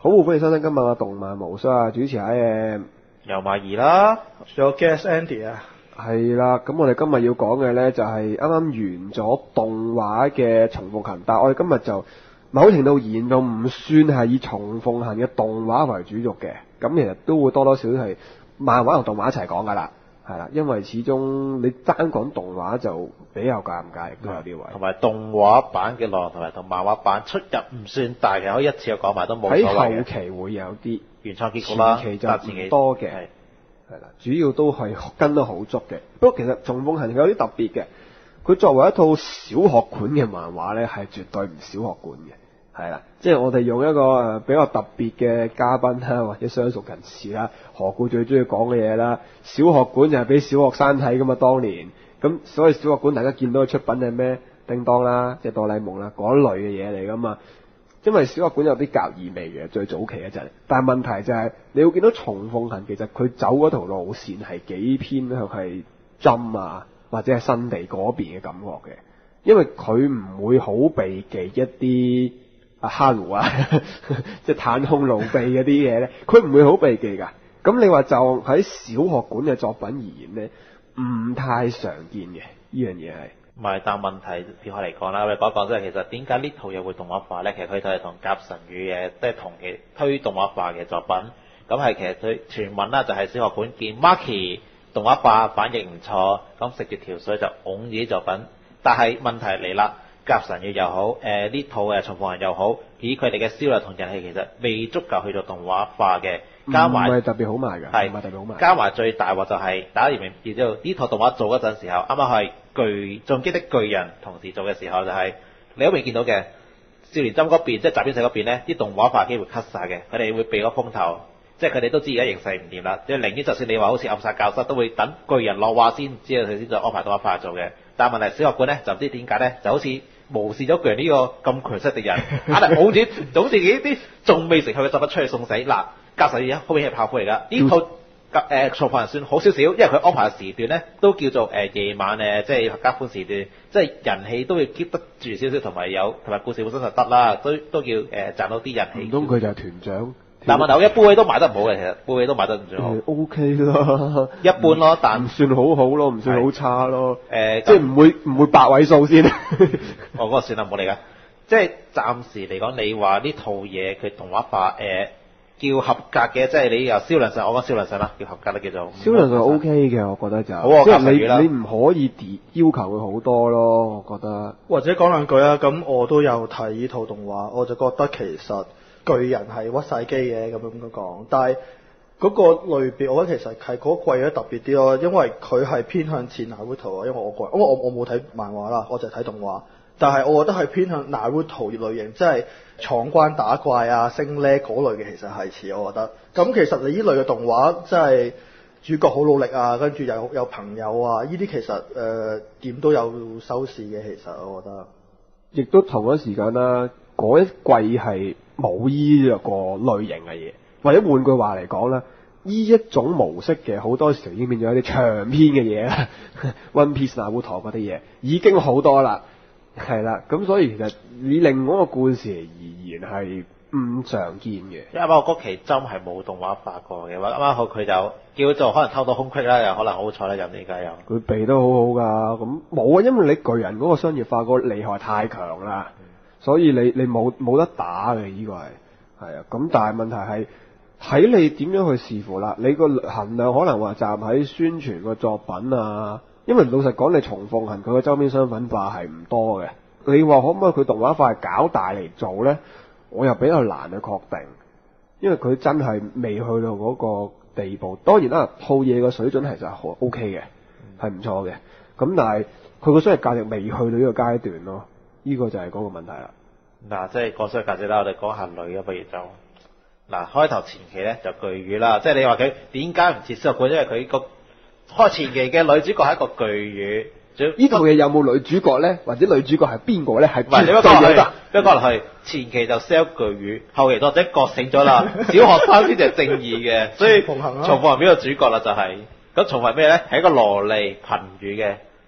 好，歡迎收聽今晚嘅動漫無雙啊！主持係由馬兒啦， 仲有 Guest Andy 啊， 係啦。咁我哋今日要講嘅呢，就係啱啱完咗動畫嘅重逢行，但係我哋今日就某程度而言就唔算係以重逢行嘅動畫為主軸嘅，咁其實都會多多少少係漫畫同動畫一齊講噶啦。係啦，因為始終你單講動畫就比較尷尬，亦都有啲位。 同埋動畫版嘅內容同埋同漫畫版出入唔算大嘅，可以一次過講埋都冇所謂嘅。 喺後期會有啲原創結局啦， 前期就唔多嘅，係啦，主要都係跟得好足嘅。不過其實重逢行有啲特別嘅，佢作為一套小學館嘅漫畫咧，係絕對唔小學館嘅。係啦，即係我哋用一個比較特別嘅嘉賓啦，或者相熟人士啦，何故最中意講嘅嘢啦。小學館就係俾小學生睇噶嘛，當年咁，所以小學館大家見到嘅出品係咩？叮當啦，即係哆啦 A 夢啦，嗰類嘅嘢嚟噶嘛。因為小學館有啲格義味嘅，最早期嗰陣，但係問題就係你會見到重逢行，其實佢走嗰條路線係幾偏向係針啊，或者係新地嗰邊嘅感覺嘅，因為佢唔會好避忌一啲。哈魯啊，即係太空路臂嗰啲嘢咧，佢唔會好避忌㗎。咁你話就喺小學館嘅作品而言咧，唔太常見嘅呢樣嘢係。 唔係，但問題撇開嚟講啦，我哋講一講即係其實點解呢套嘢會動畫化咧？其實佢就係同甲神語嘅即係同期推動畫化嘅作品。咁係其實佢傳聞啦，就係小學館見 Marky 動畫化反應唔錯，咁食住條水就拱自己作品。但係問題嚟啦。甲神語又好，呢套嘅重逢行又好，以佢哋嘅銷量同人氣其實未足夠去做動畫化嘅，加埋唔係特別好賣㗎， 係唔係特別好賣。 加埋最大鑊就係、大家明知道呢套動畫做嗰陣時候，啱啱係進擊的巨人同時做嘅時候就係、你都未見到嘅少年針嗰邊，即係集英社嗰邊咧，啲動畫化機會 cut 曬嘅，佢哋會避咗風頭，即係佢哋都知而家形勢唔掂啦，即係寧願就算你話好似暗殺教室，都會等巨人落畫先，之後佢先再安排動畫化做嘅。但係問題小學館咧就唔知點解咧，就好似無視咗巨人呢個咁強勢敵人，硬係好似自己啲仲未成佢嘅作品出去送死。嗱，甲神語好明顯係炮灰嚟㗎，呢套重逢行算好少少，因為佢安排嘅時段咧都叫做夜晚即係合家歡時段，即係人氣都要 keep 得住少少，同埋故事本身就得啦，都叫賺到啲人氣。 唔通佢就係團長？ 但問題一般都賣得唔好嘅，其實杯都賣得唔最好。 OK 啦， 一般咯，但唔算好好咯，唔算好差咯。即係唔會8位數先。 我嗰個算啦，唔好理㗎。即係暫時嚟講，你話呢套嘢佢動畫化叫合格嘅，即係你由銷量上，我講銷量上啦，叫合格啦，叫做銷量上 OK 嘅，我覺得就好啊， 即係你唔可以要求佢好多咯，我覺得。 或者講兩句啊，咁我都有睇呢套動畫，我就覺得其實巨人係屈晒機嘅咁樣講，但係嗰個類別，我覺得其實係嗰季咧特別啲咯，因為佢係偏向似 Naruto 啊，因為我冇睇漫畫啦，我就係睇動畫，但係我覺得係偏向 Naruto 類型，即係闖關打怪啊、升 level 嗰類嘅，其實係似我覺得。咁其實你呢類嘅動畫，即係主角好努力啊，跟住有朋友啊，呢啲其實點都有收視嘅，其實我覺得。 亦都同一時間啦，嗰一季係冇依個類型嘅嘢，或者換句話嚟講啦，依一種模式嘅好多時已經變咗一啲長篇嘅嘢啦，One Piece、Naruto 嗰啲嘢已經好多啦，係啦，咁所以其實以另外一個故事嚟而言係唔常見嘅。 因為啱啱嗰期針係冇動畫化過嘅話，啱啱好佢就叫做可能偷到空隙啦，又可能好彩啦，又而家又佢避得好好㗎，咁冇啊，因為你巨人嗰個商業化個厲害太強啦。所以你冇得打嘅，呢個係啊，咁但係問題係睇你點樣去視乎啦。你個衡量可能話站喺宣傳個作品啊，因為老實講，你重逢行佢個周邊商品化係唔多嘅。你話可唔可以佢動畫化係搞大嚟做咧？我又比較難去確定，因為佢真係未去到嗰個地步。當然啦，套嘢個水準係就 OK 嘅，係唔錯嘅。咁但係佢個商業價值未去到呢個階段咯。呢個就係嗰個問題啦。 嗱，即係講商業價值啦，我哋講下女嘅，不如就開頭前期咧就巨魚啦，即係你話佢點解唔似小學館？因為佢個開前期嘅女主角係一個巨魚。 呢套嘢有冇女主角咧？或者女主角係邊個咧？係唔係你不過落去前期就 sell 巨魚，後期作者覺醒咗啦，小學生先至係正義嘅，所以重逢係邊個主角啦？就係咁重逢係咩咧？係一個蘿莉貧乳嘅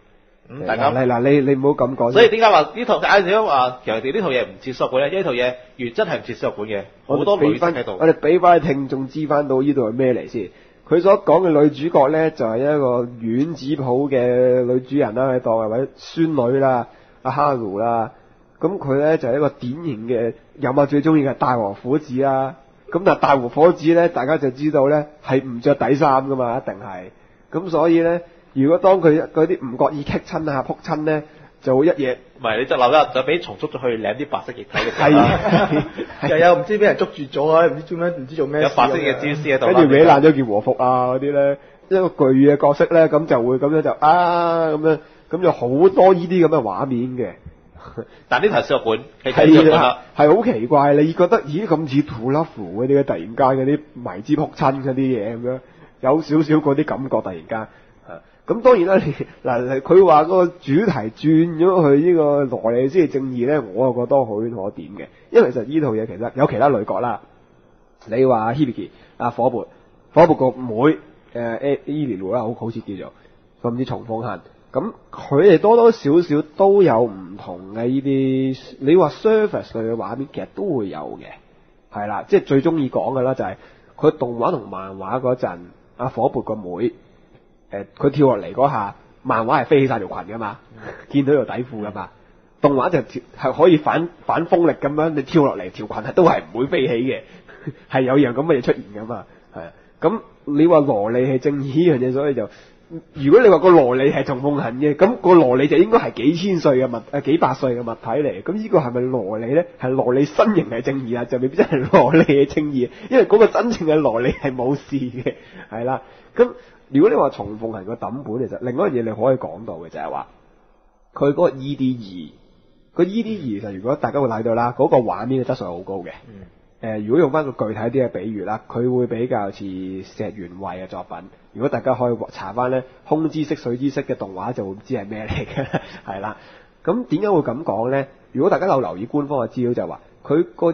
大家嗱，你唔好咁講。 所以點解話呢套啱先話強調呢套嘢唔似書本咧？因為呢套嘢原真係唔似書本嘅，好多女性喺度。 我哋俾翻聽眾知翻到呢度係咩嚟先。佢所講嘅女主角咧，就係一個丸子鋪嘅女主人啦，你當係或者孫女啦，阿哈魯啦。咁佢咧就係一個典型嘅有馬最中意嘅大和虎子啦。咁但係大和虎子咧，大家就知道咧係唔着底衫噶嘛，一定係。咁所以咧，如果當佢嗰啲唔覺意棘親啊、撲親咧，就會一嘢。 唔係，你就留一就俾蟲捉咗去舐啲白色液體嘅。 係，又有唔知俾人捉住咗啊！唔知做咩，唔知做咩。 有白色嘅蛛絲喺度。 跟住搲爛咗件和服啊嗰啲咧，一個巨嘅角色咧，咁就會咁樣就咁樣，咁有好多呢啲咁嘅畫面嘅。 但呢題書本係係好奇怪，你覺得咦咁似 To Love 嗰啲突然間嗰啲迷之撲親嗰啲嘢咁樣，有少少嗰啲感覺突然間。咁當然啦，嗱佢話嗰個主題轉咗去呢個羅莉先係正義咧，我又覺得可圈可點嘅，因為其實呢套嘢其實有其他女角啦。你話 Hibiki 火鉢個妹伊蓮露啦，好似叫做甚至松鳳杏，咁佢哋多多少少都有唔同嘅呢啲，你話 surface 類嘅畫面其實都會有嘅，係啦，即係最中意講嘅啦，就係佢動畫同漫畫嗰陣，火鉢個妹。佢跳落嚟嗰下，漫畫係飛起晒條裙噶嘛，見到條底褲噶嘛，動畫就係可以反風力咁樣，你跳落嚟條裙係都係唔會飛起嘅，係有樣咁嘅嘢出現噶嘛，係啊。咁你話蘿莉係正義呢樣嘢，所以就如果你話個蘿莉係松鳳杏嘅，咁個蘿莉就應該係幾千歲嘅幾百歲嘅物體嚟，咁呢個係咪蘿莉咧？係蘿莉身形係正義啊，就未必真係蘿莉係正義，因為嗰個真正嘅蘿莉係冇事嘅，係啦，咁。如果你話松鳳杏個抌本，其實另外一樣嘢你可以講到嘅就係話，佢嗰個 ED2，個 ED2 其實如果大家會睇到啦，嗰個畫面嘅質素係好高嘅。如果用翻個具體啲嘅比喻啦，佢會比較似石原惠嘅作品。如果大家可以查翻咧，空之色、水之色嘅動畫就會知係咩嚟嘅，係啦。咁點解會咁講咧？如果大家有留意官方嘅資料就係話，佢個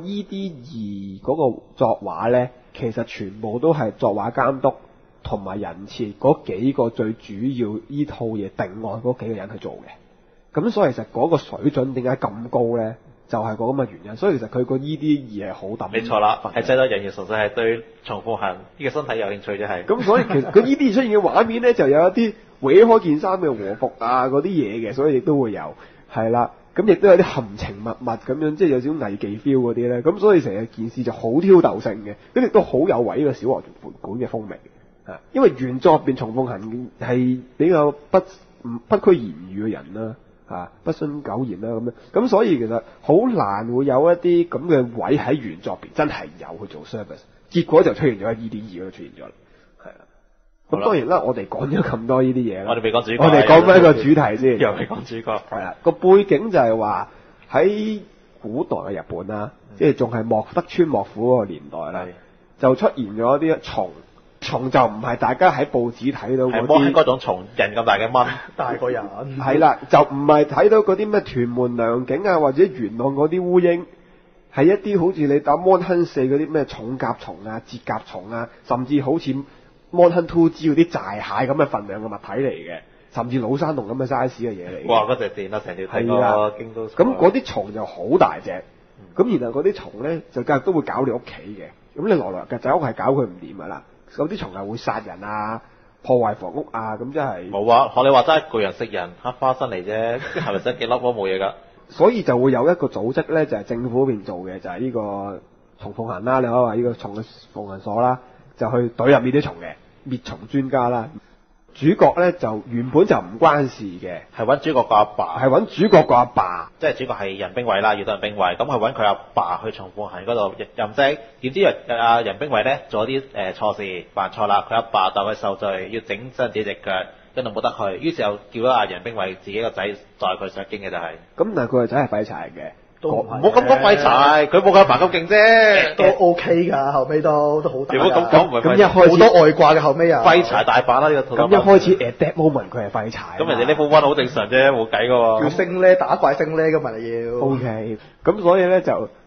ED2 嗰個作畫咧，其實全部都係作畫監督同埋人設嗰幾個最主要依套嘢定案嗰幾個人去做嘅，咁所以其實嗰個水準點解咁高咧？就係個咁嘅原因。所以其實佢個 ED2 係好抌。 冇錯啦，係真係人員純粹係對松鳳杏呢個身體有興趣啫係。 咁所以其實個 ED2 出現嘅畫面咧，就有一啲搲開件衫嘅和服啊嗰啲嘢嘅，所以亦都會有係啦。咁亦都有啲含情脈脈咁樣，即係有少少藝伎 feel 嗰啲咧。咁所以成日件事就好挑逗性嘅，咁亦都好有違呢個小學館嘅風味。因為原作入邊松鳳杏係比較不拘言語嘅人啦，不徇苟言啦咁樣，咁所以其實好難會有一啲咁嘅位喺原作入邊真係有去做 service， 結果就出現咗喺 ED2 嗰度出現咗啦，係啦。咁當然啦，我哋講咗咁多呢啲嘢啦， 我哋未講主角， 我哋講翻一個主題先， 又未講主角， 係啦。個背景就係話喺古代嘅日本啦，即係仲係德川幕府嗰個年代啦，就出現咗啲蟲就唔係大家喺報紙睇到嗰啲， 嗰種蟲人咁大嘅蚊， 大個人係啦，就唔係睇到嗰啲咩屯門良景啊或者元朗嗰啲烏蠅，係一啲好似你打 Monhun 4嗰啲咩重甲蟲啊、節甲蟲啊，甚至好似 Monhun 2G 嗰啲寨蟹咁嘅份量嘅物體嚟嘅，甚至老山龍咁嘅 size 嘅嘢嚟。 哇！嗰隻電啦，成條係啦， 京都。 咁嗰啲蟲就好大隻，咁然後嗰啲蟲咧就梗係都會搞你屋企嘅，咁你來來曱甴屋係搞佢唔掂噶啦。有啲蟲係會殺人啊、破壞房屋啊，咁真係冇啊！學你話齋，巨人食人，黑花生嚟啫，係咪使幾粒都冇嘢㗎？ 所以就會有一個組織咧，就係政府嗰邊做嘅，就係呢個松鳳杏啦，你可以話呢個蟲嘅鳳杏所啦，就去懟入呢啲蟲嘅滅蟲專家啦。主角咧就原本就唔關事嘅， 係揾主角個阿爸， 係揾主角個阿爸， 即係主角係人兵衛啦，要到人兵衛，咁係揾佢阿爸去松鳳杏嗰度任職，點知阿人兵衛咧做啲錯事，犯錯啦，佢阿爸代佢受罪，要整親自己隻腳，跟住冇得去，於是又叫咗阿人兵衛自己個仔載佢上京嘅就係。咁但係佢個仔係廢柴嘅。 唔好咁講廢柴，佢冇佢阿爸咁勁啫， 都 OK 㗎，後尾都好大。 如果咁講唔係咁一開始好多外掛嘅後尾啊， 廢柴大把啦呢個。 咁一開始 at that moment 佢係廢柴。 咁人哋呢副 one 好正常啫，冇計㗎喎。 要升咧打怪升咧㗎嘛你要。 OK，咁所以咧就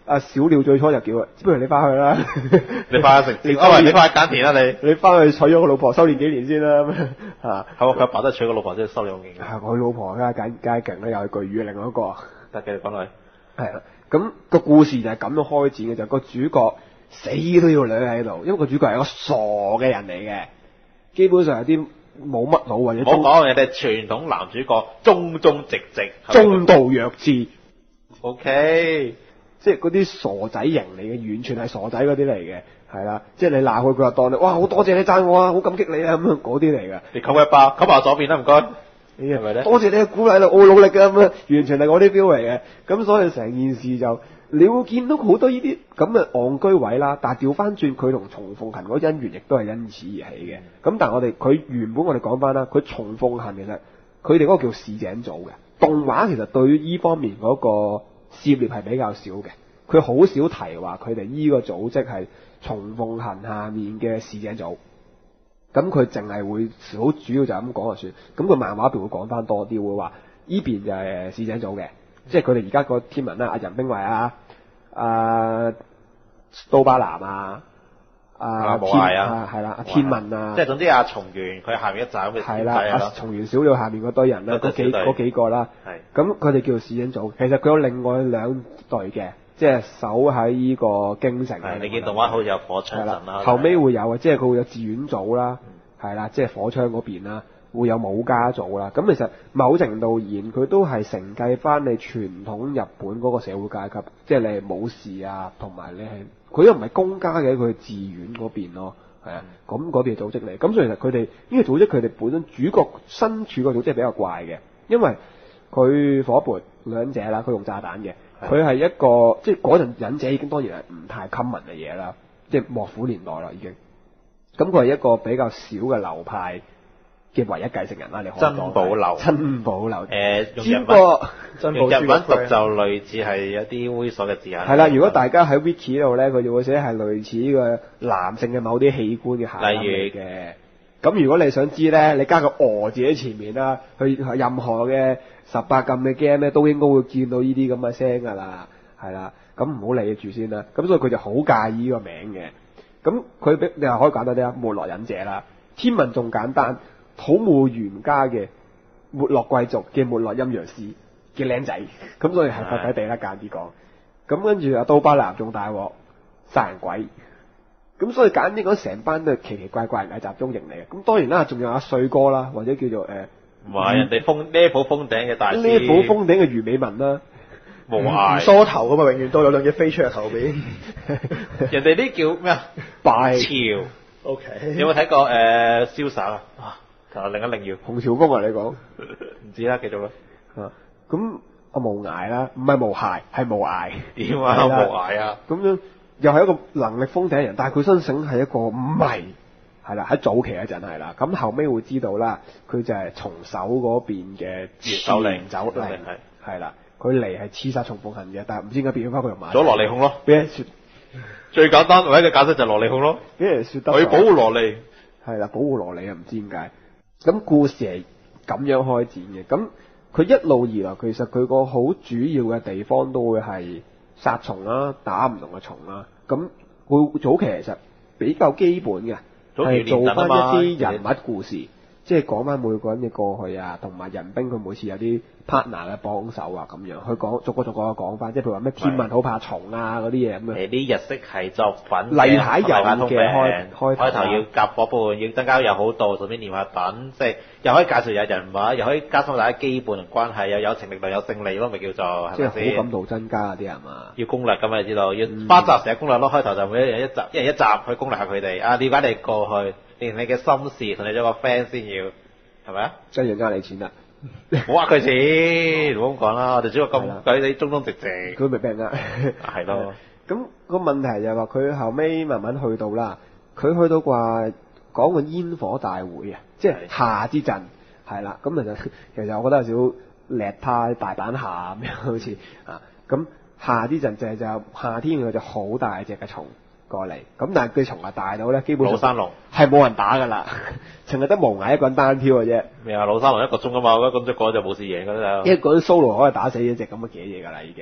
阿小鳥最初就叫不如你翻去啦， 你翻去食，你翻去耕田啦你。 你翻去娶咗個老婆，修煉幾年先啦咁啊。 係佢阿爸都係娶個老婆，即係收你好勁。 係佢老婆梗係勁啦，又係巨乳另外一個。 得繼續講落去。 係啦，咁個故事就係咁樣開展嘅，就個主角死都要女喺度，因為個主角係一個傻嘅人嚟嘅，基本上有啲冇乜腦或者我講人哋傳統男主角忠忠直直， 中道弱智。 OK， 即係嗰啲傻仔型嚟嘅，完全係傻仔嗰啲嚟嘅，係啦，即係你鬧佢，佢就當你，哇，好多謝你讚我啊，好感激你啊，咁樣嗰啲嚟嘅。 你扣一包，扣埋左邊啦，唔該。 係咪咧？ 多謝你嘅鼓勵啦，我會努力嘅咁樣，完全係我啲 feel 嚟嘅。咁所以成件事就你會見到好多呢啲咁嘅戇居位啦。但係調翻轉佢同松鳳行嗰姻緣亦都係因此而起嘅。咁但係佢原本我哋講翻啦，佢松鳳行其實佢哋嗰個叫市井組嘅動畫，其實對於依方面嗰個涉獵係比較少嘅。佢好少提話佢哋依個組織係松鳳行下面嘅市井組。咁佢淨係會好主要就係咁講就算，咁佢漫畫邊會講翻多啲，會話依邊就係市井組嘅，即係佢哋而家個天文啦，阿任冰衛啊，刀疤男啊， 無涯啊， 係啦，阿天文啊， 即係總之阿松原佢下面一站嘅係啦，阿松原小鳥下面嗰堆人啦，嗰幾個啦，係，咁佢哋叫做市井組，其實佢有另外兩隊嘅。即係守喺呢個京城。 係，你見動畫好似有火槍陣啦。 後尾會有啊，即係佢會有志願組啦，係啦，即係火槍嗰邊啦，會有武家組啦。咁其實某程度而言，佢都係承繼翻你傳統日本嗰個社會階級，即係你係武士啊，同埋你係佢又唔係公家嘅，佢係志願嗰邊咯，係啊，咁嗰邊組織嚟。咁所以其實佢哋呢個組織，佢哋本身主角身處個組織係比較怪嘅，因為佢火撥兩者啦，佢用炸彈嘅。佢係一個即係嗰陣忍者已經當然係唔太 common 嘅嘢啦，即係幕府年代啦已經。咁佢係一個比較少嘅流派嘅唯一繼承人啦，你可以講。 真保留。 真保留。 用日文讀就類似係一啲猥瑣嘅字眼。 係啦，如果大家喺 wiki 度咧，佢就會寫係類似呢個男性嘅某啲器官嘅下音嚟嘅。咁如果你想知咧，你加個字喺前面啦，去任何嘅18禁嘅 game 咧，都應該會見到呢啲咁嘅聲噶啦，係啦，咁唔好理住先啦。咁所以佢就好介意呢個名嘅。咁佢你話可以簡單啲啊，沒落忍者啦，天文仲簡單，土木原家嘅沒落貴族嘅沒落陰陽師嘅僆仔，咁所以係鬼鬼地啦，簡啲講。咁跟住阿刀疤男仲大鑊，殺人鬼。咁所以簡啲講，成班都係奇奇怪怪人嘅集中營嚟嘅。咁當然啦，仲有阿帥哥啦，或者叫做唔係人哋level封頂嘅大師 ，level封頂嘅魚尾紋啦， 無涯梳頭咁啊，永遠都有兩嘢飛出嚟頭邊。 人哋啲叫咩啊？ 拜潮。 OK。 有冇睇過瀟灑啊？同我另一另要洪朝風啊，你講唔知啦，繼續啦。 咁阿無涯啦，唔係無涯，係無涯。 點啊？無涯啊？ 咁樣又係一個能力封頂嘅人，但係佢身繩係一個迷。係啦，喺早期嗰陣係啦，咁後尾會知道啦，佢就係松手嗰邊嘅首領， 係啦，佢嚟係刺殺松鳳行嘅，但係唔知點解變咗翻佢用馬。 咗蘿莉控咯， 俾人説最簡單唯一嘅解釋就係蘿莉控咯， 俾人説得佢保護蘿莉， 係啦，保護蘿莉啊，唔知點解。咁故事係咁樣開展嘅，咁佢一路以來其實佢個好主要嘅地方都會係殺蟲啦，打唔同嘅蟲啦，咁佢早期其實比較基本嘅。係做翻一啲人物故事，即係講翻每個人嘅過去啊，同埋人兵佢每次有啲 partner 嘅幫手啊，咁樣去講逐個講翻，即係譬如話咩天文好怕蟲啊嗰啲嘢咁樣。 誒啲日式係作品， 例牌有嘅開頭要夾夥伴，要增加友好度，順便練下品，即係又可以介紹下人物，又可以加深大家基本關係，有友情力量有勝利咯，咪叫做即係好感度增加嗰啲係嘛？ 要攻略咁啊，你知道要花集成日攻略咯，開頭就每一人一人一集去攻略下佢哋，了解你過去，連你嘅心事，同你做個 friend 先要，係咪啊？ 即係呃你錢啦！ 唔好呃佢錢，唔好咁講啦，我哋只不過咁鬼你忠忠直直， 佢咪俾人呃？ 係咯。 咁個問題就係話佢後尾慢慢去到啦，佢去到話講個煙火大會啊，即係夏之陣係啦。咁其實我覺得有少叻派大阪夏咁樣好似啊。咁夏之陣就夏天佢就好大隻嘅蟲過嚟，咁但係佢蟲係大到咧，基本上老山龍係冇人打噶啦，淨係得無涯一個人單挑嘅啫。 咩啊？老山龍一個鐘啊嘛，咁一個就冇事贏噶啦。 一個人 solo 可以打死一隻咁嘅嘢噶啦，已經。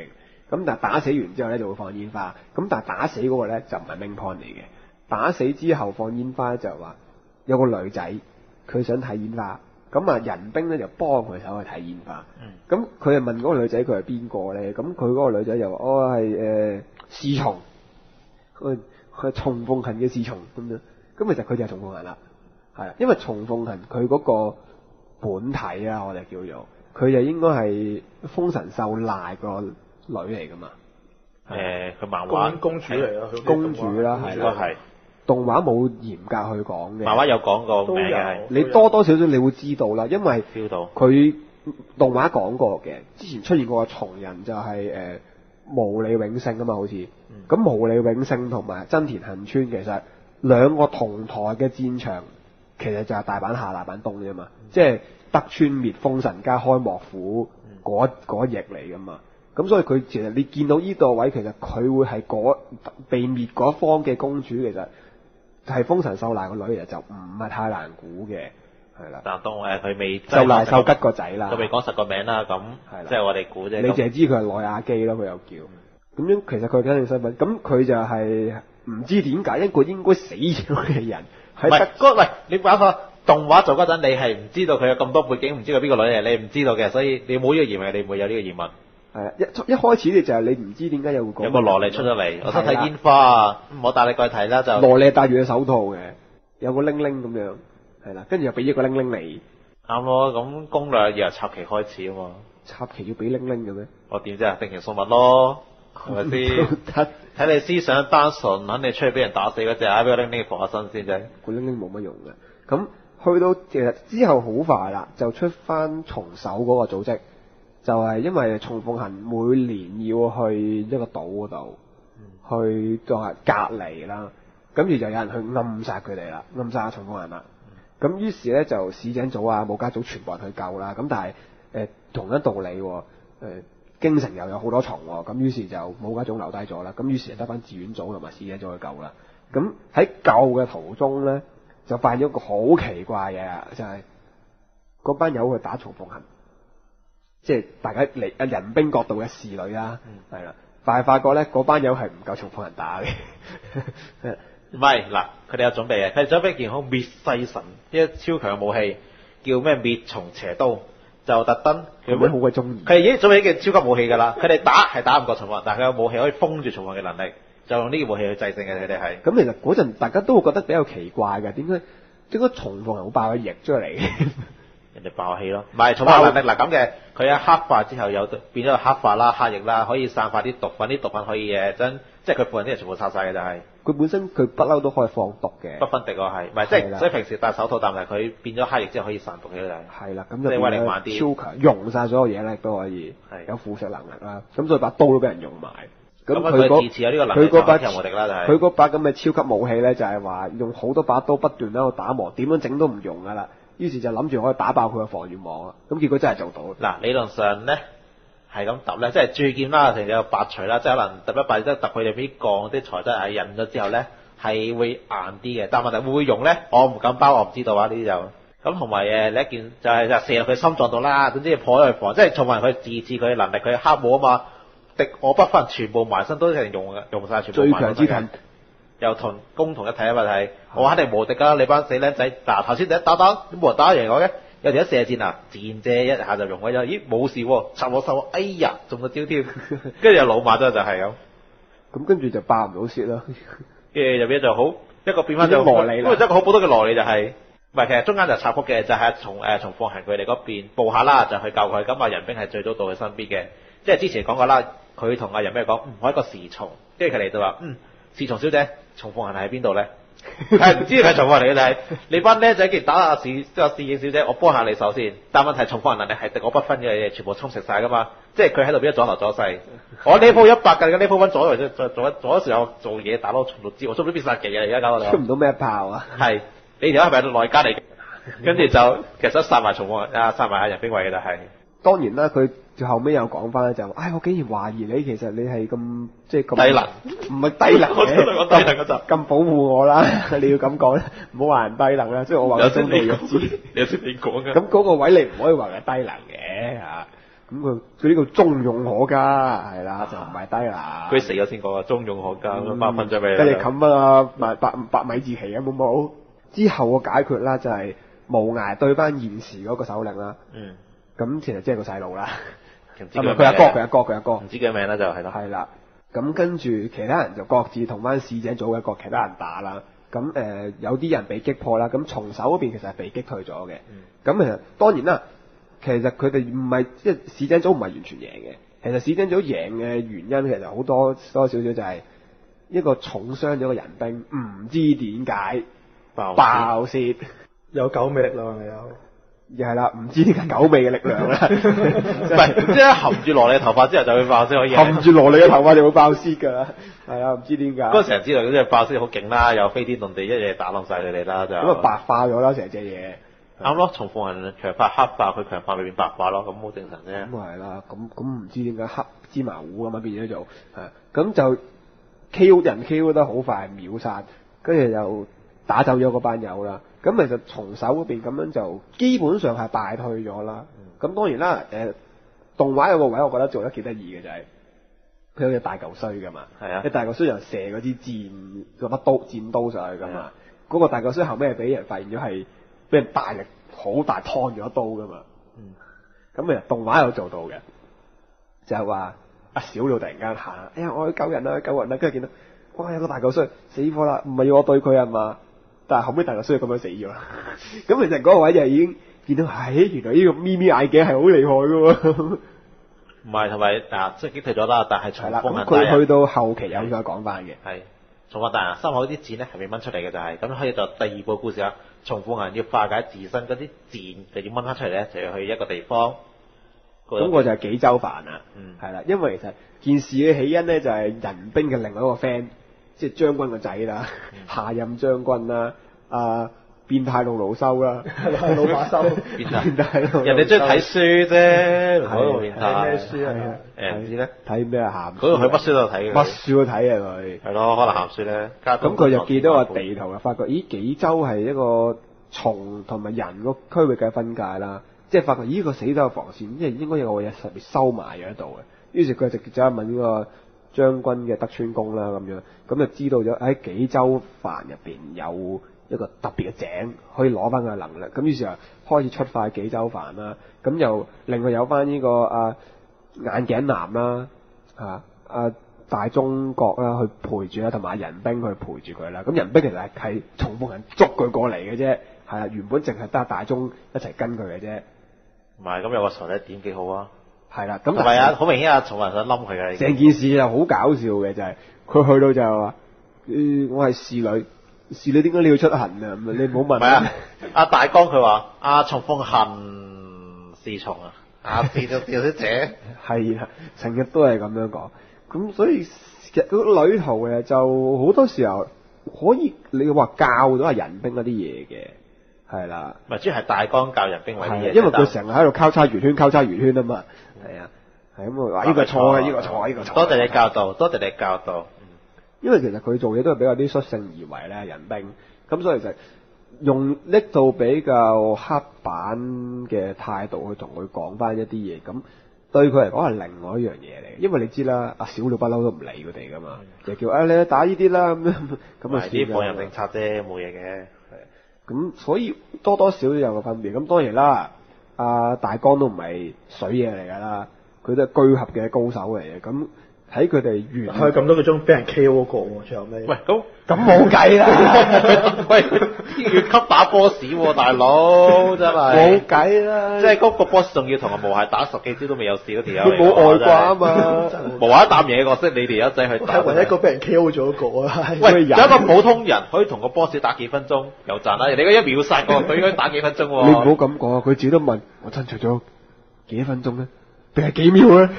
咁但係打死完之後咧就會放煙花。咁但係打死嗰個咧就唔係 main point 嚟嘅。打死之後放煙花就係話有個女仔佢想睇煙花，咁啊人兵咧就幫佢手去睇煙花。咁佢就問嗰個女仔佢係邊個咧？咁佢嗰個女仔就話：我係侍從，佢松鳳行嘅侍從咁樣。咁其實佢就係松鳳行啦，係啊，因為松鳳行佢嗰個本體啊，我哋叫做佢就應該係豐臣秀賴個女嚟噶嘛。 佢漫畫公主嚟啊， 公主啦，係啦， 係動畫冇嚴格去講嘅。 漫畫有講過名嘅都係有， 你多多少少你會知道啦，因為 feel 到佢動畫講過嘅，之前出現過嘅松人就係毛利永勝啊嘛，好似咁毛利永勝同埋真田幸村其實兩個同台嘅戰場，其實就係大阪下大阪東啫嘛，即係德川滅豐臣加開幕府嗰一役嚟噶嘛。咁所以佢其實你見到呢個位，其實佢會係被滅嗰方嘅公主，其實係豐臣秀賴個女，其實就唔係太難估嘅，係啦。 但當佢未秀賴秀吉個仔啦， 佢未講實個名啦，咁即係我哋估啫。 你淨係知佢係內亞基咯，佢又叫。咁樣其實佢肯定身份，咁佢就係唔知點解一個應該死咗嘅人喺喂，你講下動畫做嗰陣，你係唔知道佢有咁多背景，唔知佢邊個女嚟，你唔知道嘅，所以你冇呢個疑問，你唔會有呢個疑問。 係啊，一開始你就係你唔知點解有個蘿莉出咗嚟，我想睇煙花啊，唔好帶你過去睇啦就。 蘿莉戴住隻手套嘅，有個鈴鈴咁樣，係啦，跟住又俾一個鈴鈴你。 啱咯，咁攻略由插旗開始啊嘛。 插旗要俾鈴鈴嘅咩？ 我點知啊？定期送物咯，係咪先？睇你思想單純，肯定出去俾人打死嗰隻，俾個鈴鈴防下身先啫。 個鈴鈴冇乜用嘅。咁去到其實之後好快啦，就出翻重手嗰個組織。就係因為松鳳行每年要去一個島嗰度，去作為隔離啦，跟住就有人去暗殺佢哋啦，暗殺松鳳行啦。咁於是咧就市井組啊、武家組全部人去救啦。咁但係同一道理，京城又有好多蟲喎，咁於是就武家組留低咗啦。咁於是就得翻志願組同埋市井組去救啦。咁喺救嘅途中咧，就發現咗一個好奇怪嘅，就係嗰班友去打松鳳行。即係大家嚟人兵角度嘅侍女啦，係啦，但係發覺咧嗰班友係唔夠松鳳行打嘅， 唔係嗱，佢哋有準備嘅，佢哋準備一件好滅世神一超強嘅武器，叫咩滅蟲邪刀，就特登佢哋好鬼中意， 佢哋已經準備一件超級武器㗎啦，佢哋係打唔過松鳳行，但係佢有武器可以封住松鳳行嘅能力，就用呢件武器去制勝嘅，佢哋係。咁其實嗰陣大家都會覺得比較奇怪嘅，點解松鳳行會爆個翼出嚟？ 人哋爆氣咯，唔係重化能力嗱咁嘅，佢一黑化之後有變咗黑化啦、黑翼啦，可以散發啲毒品，啲毒品可以即係佢附近啲人全部殺晒嘅就係。佢本身佢不嬲都可以放毒嘅， 不分敵喎係，唔係即係所以平時戴手套，但係佢變咗黑翼之後可以散毒嘅就係。 係啦，咁就威力慢啲， 超強，用晒所有嘢咧都可以，有腐蝕能力啦。咁所以把刀都俾人用埋。咁佢自持有呢個能力，佢嗰把咁嘅超級武器咧，就係話用好多把刀不斷喺度打磨，點樣整都唔用噶啦。於是就諗住可以打爆佢嘅防禦網啦，咁結果真係做到。 嗱，理論上咧係咁揼咧，即係鑄劍啦，成有白錘啦，即係可能揼一揼，即係揼佢哋啲鋼啲材質係印咗之後咧係會硬啲嘅，但係問題會唔會用咧？我唔敢包，我唔知道啊呢啲就。咁同埋你一件就係射落佢心臟度啦，總之破咗佢防，即係同埋佢自持佢嘅能力，佢黑武啊嘛，敵我不分，全部埋身都一定用晒全部。 最強之盾。 又同攻同一體啊嘛係，我肯定無敵噶，你班死僆仔！嗱頭先第一打都冇人打贏我嘅，有條一射箭啊，箭啫一下就用咗，咦冇事喎，插我手，哎呀中咗招添，跟住又老馬咗就係咁， 咁跟住就爆唔到血啦， 跟住入邊就好一個變翻就蘿莉啦， 因為一個好普通嘅蘿莉就係、唔係其實中間就插曲嘅，就係從鳳行佢哋嗰邊報下啦，就去救佢，咁啊人兵係最早到佢身邊嘅，即係之前講過啦，佢同阿人兵講，我一個侍從，跟住佢嚟到話，侍從小姐。松鳳行喺邊度咧？係唔知係松鳳行嚟嘅，但係你班僆仔既然打下侍應小姐，我幫下你手先。但問題松鳳行能力係敵我不分嘅嘢，全部充實晒噶嘛。即係佢喺度變咗左頭左勢。我呢鋪100嘅，呢鋪揾左嚟啫，左時候做嘢打到重到知，我出唔到必殺技啊！而家搞到出唔到咩炮啊？ 係你條係咪內家嚟？跟住就其實殺埋松鳳行殺埋阿人兵衛嘅就係。 當然啦，佢後尾又講翻就，我竟然懷疑你，其實你係咁即係咁低能， 唔係低能我低能嗰集咁保護我啦，你要咁講咧，唔好話人低能啦，即係我話佢中道弱智， 你有識點講㗎？ 咁嗰個位你唔可以話佢低能嘅嚇， 咁佢呢個忠勇可嘉係啦，就唔係低啦。 佢死咗先講啊，忠勇可嘉咁樣頒獎俾你。 跟住冚啊白米字旗啊，冇冇？之後個解決啦，就係無涯對翻現時嗰個首領啦。咁其實即係個細路啦。佢阿哥， 唔知佢名啦就係咯。 係啦。咁跟住其他人就各自同翻使者組嘅各其他人打啦。咁有啲人被擊破啦。咁從手嗰邊其實係被擊退咗嘅。咁其實當然啦，其實佢哋唔係即係使者組唔係完全贏嘅。其實使者組贏嘅原因其實好多少少就係一個重傷咗嘅人兵，唔知點解爆泄， 有狗尾力量嚟有， 係啦，唔知點解狗尾嘅力量啦， 唔係即係含住蘿莉頭髮之後就會爆先可以。 含住蘿莉嘅頭髮就會爆泄㗎啦，係啊，唔知點解。 嗰陣時知道嗰啲爆泄好勁啦，又飛天動地一嘢打冧晒佢哋啦就。咁啊白化咗啦成隻嘢。 啱咯，松鳳人強化黑化，佢強化裏邊白化咯，咁好正常啫。 咁係啦，咁唔知點解黑芝麻糊咁樣變咗做咁就 K.O. 人 K.O. 得好快秒殺，跟住就打走咗嗰班友啦。咁其實從手嗰邊咁樣就基本上係敗退咗啦。咁當然啦，動畫有個位我覺得做得幾得意嘅就係佢有隻大嚿衰噶嘛， 係啊， 一大嚿衰又射嗰支箭刀上去噶嘛，嗰個大嚿衰後尾係俾人發現咗係俾人大力好大燙咗一刀噶嘛。咁其實動畫有做到嘅，就係話阿小鳥突然間行，哎呀我去救人啦，跟住見到哇有個大嚿衰死火啦，唔係要我對佢係嘛？但係後尾大嚿衰咁樣死咗啦。咁其實嗰個位就已經見到，原來呢個咪咪眼鏡係好厲害噶喎。 唔係，同埋即係擊退咗啦，但係重鳳人佢去到後期有再講翻嘅。 係重鳳大人心口啲箭咧係未掹出嚟嘅就係，咁可以就第二個故事啦。重鳳人要化解自身嗰啲箭，就要掹翻出嚟咧，就要去一個地方。 咁個就係紀州藩啦。係啦，因為其實件事嘅起因咧就係人兵嘅另外一個 friend，即係將軍個仔啦，下任將軍啦，變態路盧修啦，老馬修，變態人哋中意睇書啫，唔好變態。 睇咩書啊？ 唔知咧， 睇咩鹹？ 嗰度去乜書都睇嘅。 乜書都睇啊佢。係咯，可能鹹書咧。 咁佢就見到個地圖就發覺，咦紀州係一個蟲同埋人個區域嘅分界啦，即係發覺呢個死州嘅防線，即係應該有個嘢特別收埋咗喺度嘅。於是佢直接走去問呢個將軍嘅德川公啦，咁就知道咗喺紀州藩入邊有一個特別嘅井，可以攞翻佢嘅能力。咁於是就開始出發紀州藩啦。咁又另外有翻呢個眼鏡男啦，大中國啦去陪住啦，同埋人兵去陪住佢啦。咁人兵其實係重鳳人捉佢過嚟嘅啫，係啊，原本淨係得大中一齊跟佢嘅啫。 唔係，咁有個傻仔點幾好啊？ 係啦，咁同埋好明顯重鳳人想冧佢嘅。 成件事就好搞笑嘅，就係佢去到就係話，我係侍女。侍女點解你要出行啊？你唔好問。唔係啊， 阿大江佢話阿重鳳恨侍從啊，侍咗小姐。係啦，成日都係咁樣講。咁所以其實個旅途嘅就好多時候可以你話教到係人兵嗰啲嘢嘅，係啦。 唔係主要係大江教人兵嗰啲嘢， 因為佢成日喺度交叉圓圈啊嘛。係啊，係咁話呢個錯啊，呢個錯，呢個錯。 多謝你教導，多謝你教導。 因為其實佢做嘢都係比較啲率性而為咧，人兵咁，所以就用拎到比較刻板嘅態度去同佢講翻一啲嘢，咁對佢嚟講係另外一樣嘢嚟。因為你知啦，阿小鳥不嬲都唔理佢哋噶嘛，就叫你打呢啲啦咁啊， 啲放任政策啫，冇嘢嘅。 咁所以多多少少有個分別。咁當然啦，大江都唔係水嘢嚟噶啦，佢都係居合嘅高手嚟嘅。咁喺佢哋完去咁多個鐘俾人 KO 過喎，最後尾。 喂，咁冇計啦！ 喂，越級打 boss 喎，大佬真係冇計啦！ 即係嗰個 boss 仲要同個無限打10幾招都未有事嗰條友。 佢冇外掛啊嘛！ 無限擔嘢角色，你哋一仔去打。 係唯一一個俾人 KO 咗一個啊！ 喂，有一個普通人可以同個 boss 打幾分鐘有賺啦，你嗰一秒殺個佢應該打幾分鐘喎？ 你唔好咁講啊！佢自己都問我爭取咗幾分鐘咧？定係幾秒咧？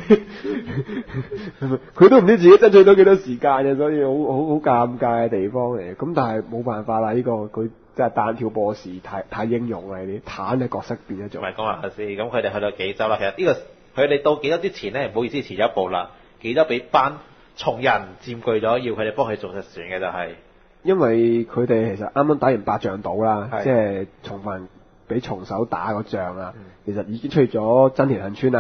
佢都唔知自己爭取咗幾多時間嘅，所以好尷尬嘅地方嚟。咁但係冇辦法啦，呢個佢真係單挑 boss 太英勇啦，呢啲坦嘅角色變咗做。 唔係講下先，咁佢哋去到紀州啦。其實呢個佢哋到紀州之前咧，唔好意思遲咗一步啦。紀州俾班蟲人佔據咗，要佢哋幫佢做實船嘅就係。 因為佢哋其實啱啱打完8仗島啦，即係重份俾重手打個仗啊，其實已經出咗真田幸村啊。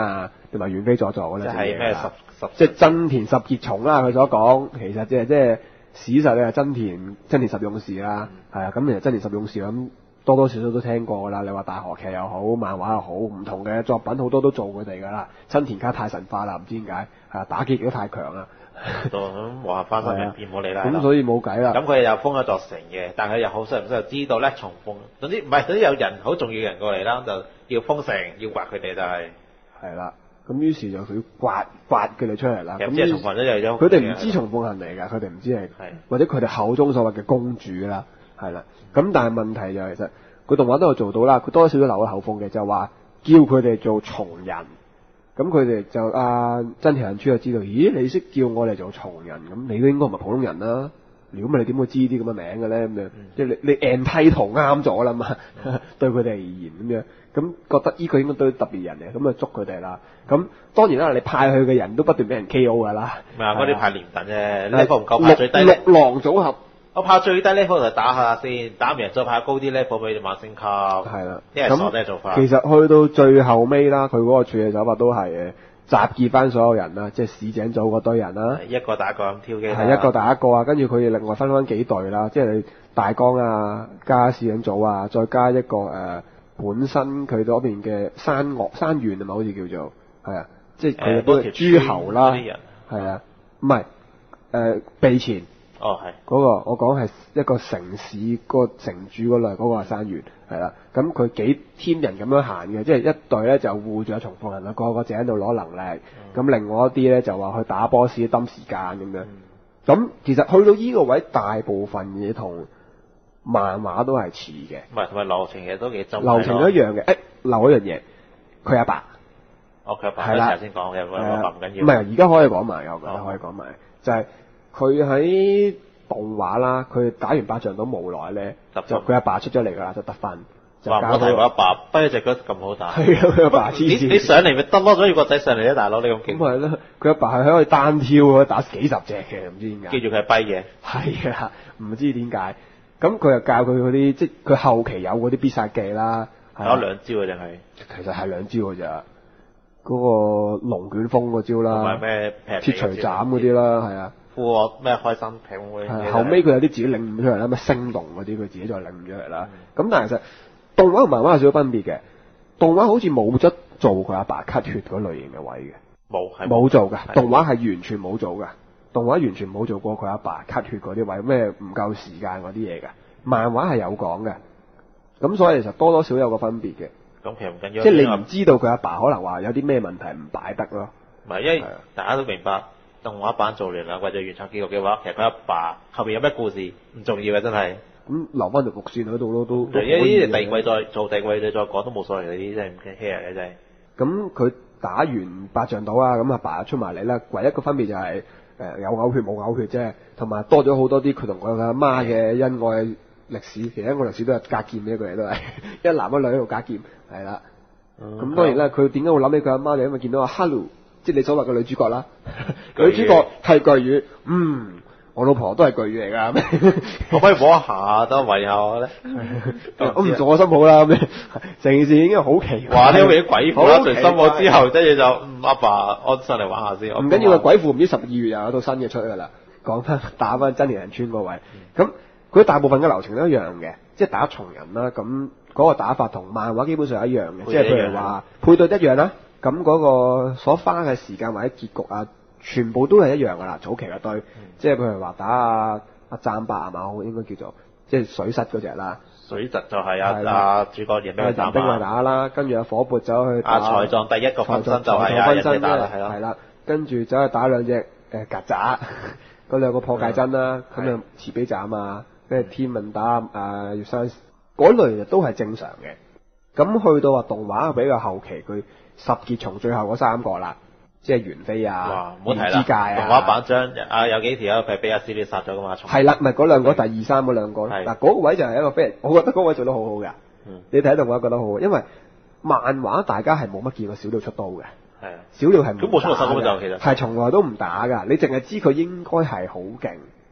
同埋猿飛佐助嗰兩隻嘢即係咩啦十即係真田十傑松啦，佢所講其實即係史實咧，真田十勇士啦，係啊，咁其實真田十勇士咁多多少少都聽過㗎啦。你話大河劇又好，漫畫又好，唔同嘅作品好多都做佢哋㗎啦。真田家太神化啦，唔知點解係啊，打擊亦都太強啦。 咁話翻身入變冇理啦。 咁所以冇計啦。 咁佢又封咗座城嘅，但係又好想唔想知道咧重逢，總之有人好重要嘅人過嚟啦，就要封城，要刮佢哋就係。 係啦，咁於是就佢刮佢哋出嚟啦。 咁即係重逢咗又有。 佢哋唔知松鳳行嚟㗎，佢哋唔知係，或者佢哋口中所謂嘅公主啦，係啦。咁但係問題就其實佢動畫都有做到啦，佢多少都留咗口風嘅，就話叫佢哋做松人。咁佢哋就真田幸村就知道，咦，你識叫我哋做松人，咁你都應該唔係普通人啦。如果唔係你點會知啲咁嘅名嘅咧？咁樣即係你 entitle 啱咗啦嘛，對佢哋而言咁樣，咁覺得依個應該對特別人嘅，咁就捉佢哋啦。咁當然啦，你派去嘅人都不斷俾人 KO 㗎啦。 唔係嗰啲派連等啫，level 唔夠派最低。 六郎組合。 我派最低 level 就打下先，打唔贏再派高啲 level 俾你慢升級。 係啦， 因為傻啲做法。 其實去到最後尾啦，佢嗰個處理手法都係集結翻所有人啦，即係市井組嗰堆人啦， 一個打一個咁挑機。 係一個打一個啊，跟住佢哋另外分翻幾隊啦，即係你大江啊，加市井組啊，再加一個本身佢嗰邊嘅山原係咪好似叫做係啊，即係佢嗰啲諸侯啦，係啊，唔係備前。 哦，係嗰個我講係一個城市個城主嗰類，嗰個係山原係啦。咁佢幾天人咁樣行嘅，即係一隊咧就護住阿松鳳行啦，個自己喺度攞能力。咁另外一啲咧就話去打 boss 抌時間咁樣。咁其實去到依個位，大部分嘢同漫畫都係似嘅。 唔係，同埋流程其實都幾針。 流程都一樣嘅。漏一樣嘢，佢阿爸。 佢阿爸係啦，先講嘅，佢阿爸唔緊要。 唔係，而家可以講埋，我覺得可以講埋，就係。佢喺動畫啦，佢打完百丈島無耐咧，就佢阿爸出咗嚟㗎啦，就得分。就話我提我阿爸，不過隻腳咁好打。 係啊，佢阿爸黐線。你上嚟咪得咯，所以個仔上嚟咧，大佬你咁勁。 咁係咯，佢阿爸係可以單挑打幾十隻嘅，唔知點解。 記住佢係跛嘅。 係啊，唔知點解。咁佢又教佢嗰啲，即係佢後期有嗰啲必殺技啦。 有兩招嘅定係？ 其實係兩招㗎咋。嗰個龍捲風嗰招啦。 同埋咩鐵錘斬嗰啲啦，係啊。 咩開心平嗰啲， 後尾佢有啲自己領悟出嚟啦，咩聲動嗰啲佢自己再領悟出嚟啦。咁但係其實動畫同漫畫有少少分別嘅，動畫好似冇得做佢阿爸咳血嗰類型嘅位嘅，冇做㗎。動畫係完全冇做㗎，動畫完全冇做過佢阿爸咳血嗰啲位，咩唔夠時間嗰啲嘢㗎。漫畫係有講嘅，咁所以其實多多少少有個分別嘅。 咁其實唔緊要， 即係你唔知道佢阿爸可能話有啲咩問題唔擺得咯。 唔係，因為大家都明白。動畫版做完啦，或者原創結局嘅話，其實佢阿爸後面有咩故事唔重要嘅，真係。 咁留翻條伏線喺度咯，都。 因為呢啲第二季再做，第二季你再講都冇所謂，呢啲真係唔 care 嘅真係。 咁佢打完百丈島啊，咁阿爸出埋嚟啦，唯一個分別就係有嘔血冇嘔血啫，同埋多咗好多啲佢同佢阿媽嘅恩愛歷史。其實恩愛歷史都係隔劍嘅一個嘢都係，一男一女喺度隔劍，係啦。咁當然啦，佢點解會諗起佢阿媽就因為見到阿 Hello。即係你所謂嘅女主角啦，女主角係巨魚，我老婆都係巨魚嚟㗎， 我可以摸一下都圍下我咧， 我唔做我心抱啦咁樣，成件事已經好奇怪。 哇！呢啲鬼父啦，除心抱之後，跟住就阿爸，我上嚟玩下先。 唔緊要嘅，鬼父唔知12月又有套新嘅出㗎啦，講翻打翻真田人村嗰位，咁佢大部分嘅流程都一樣嘅，即係打松人啦，咁嗰個打法同漫畫基本上一樣嘅，即係譬如話配對一樣啦。咁嗰個所花嘅時間或者結局啊，全部都係一樣㗎啦。早期嘅對，即係譬如話打阿贊伯係嘛，應該叫做即係水室嗰隻啦。 水質就係阿主角贏俾佢打兵去打啦，跟住阿火撥走去打。阿財藏第一個分身就係阿人哋打啦，係啦。跟住走去打兩隻曱甴，嗰兩個破戒針啦，咁啊慈悲斬啊，跟住天問打月山嗰類都係正常嘅。咁去到話動畫比較後期佢。十傑松最後嗰3個啦，即係猿飛啊、猿之界啊。 動畫版將有幾條係俾阿斯利殺咗噶嘛？ 係啦，咪嗰兩個第2、3嗰兩個。嗱嗰個位就係一個非常，我覺得嗰位做得好好㗎。你睇動畫覺得好好，因為漫畫大家係冇乜見過小鳥出刀嘅。係啊，小鳥係唔。 咁冇出過手咁就其實。 係從來都唔打㗎，你淨係知佢應該係好勁，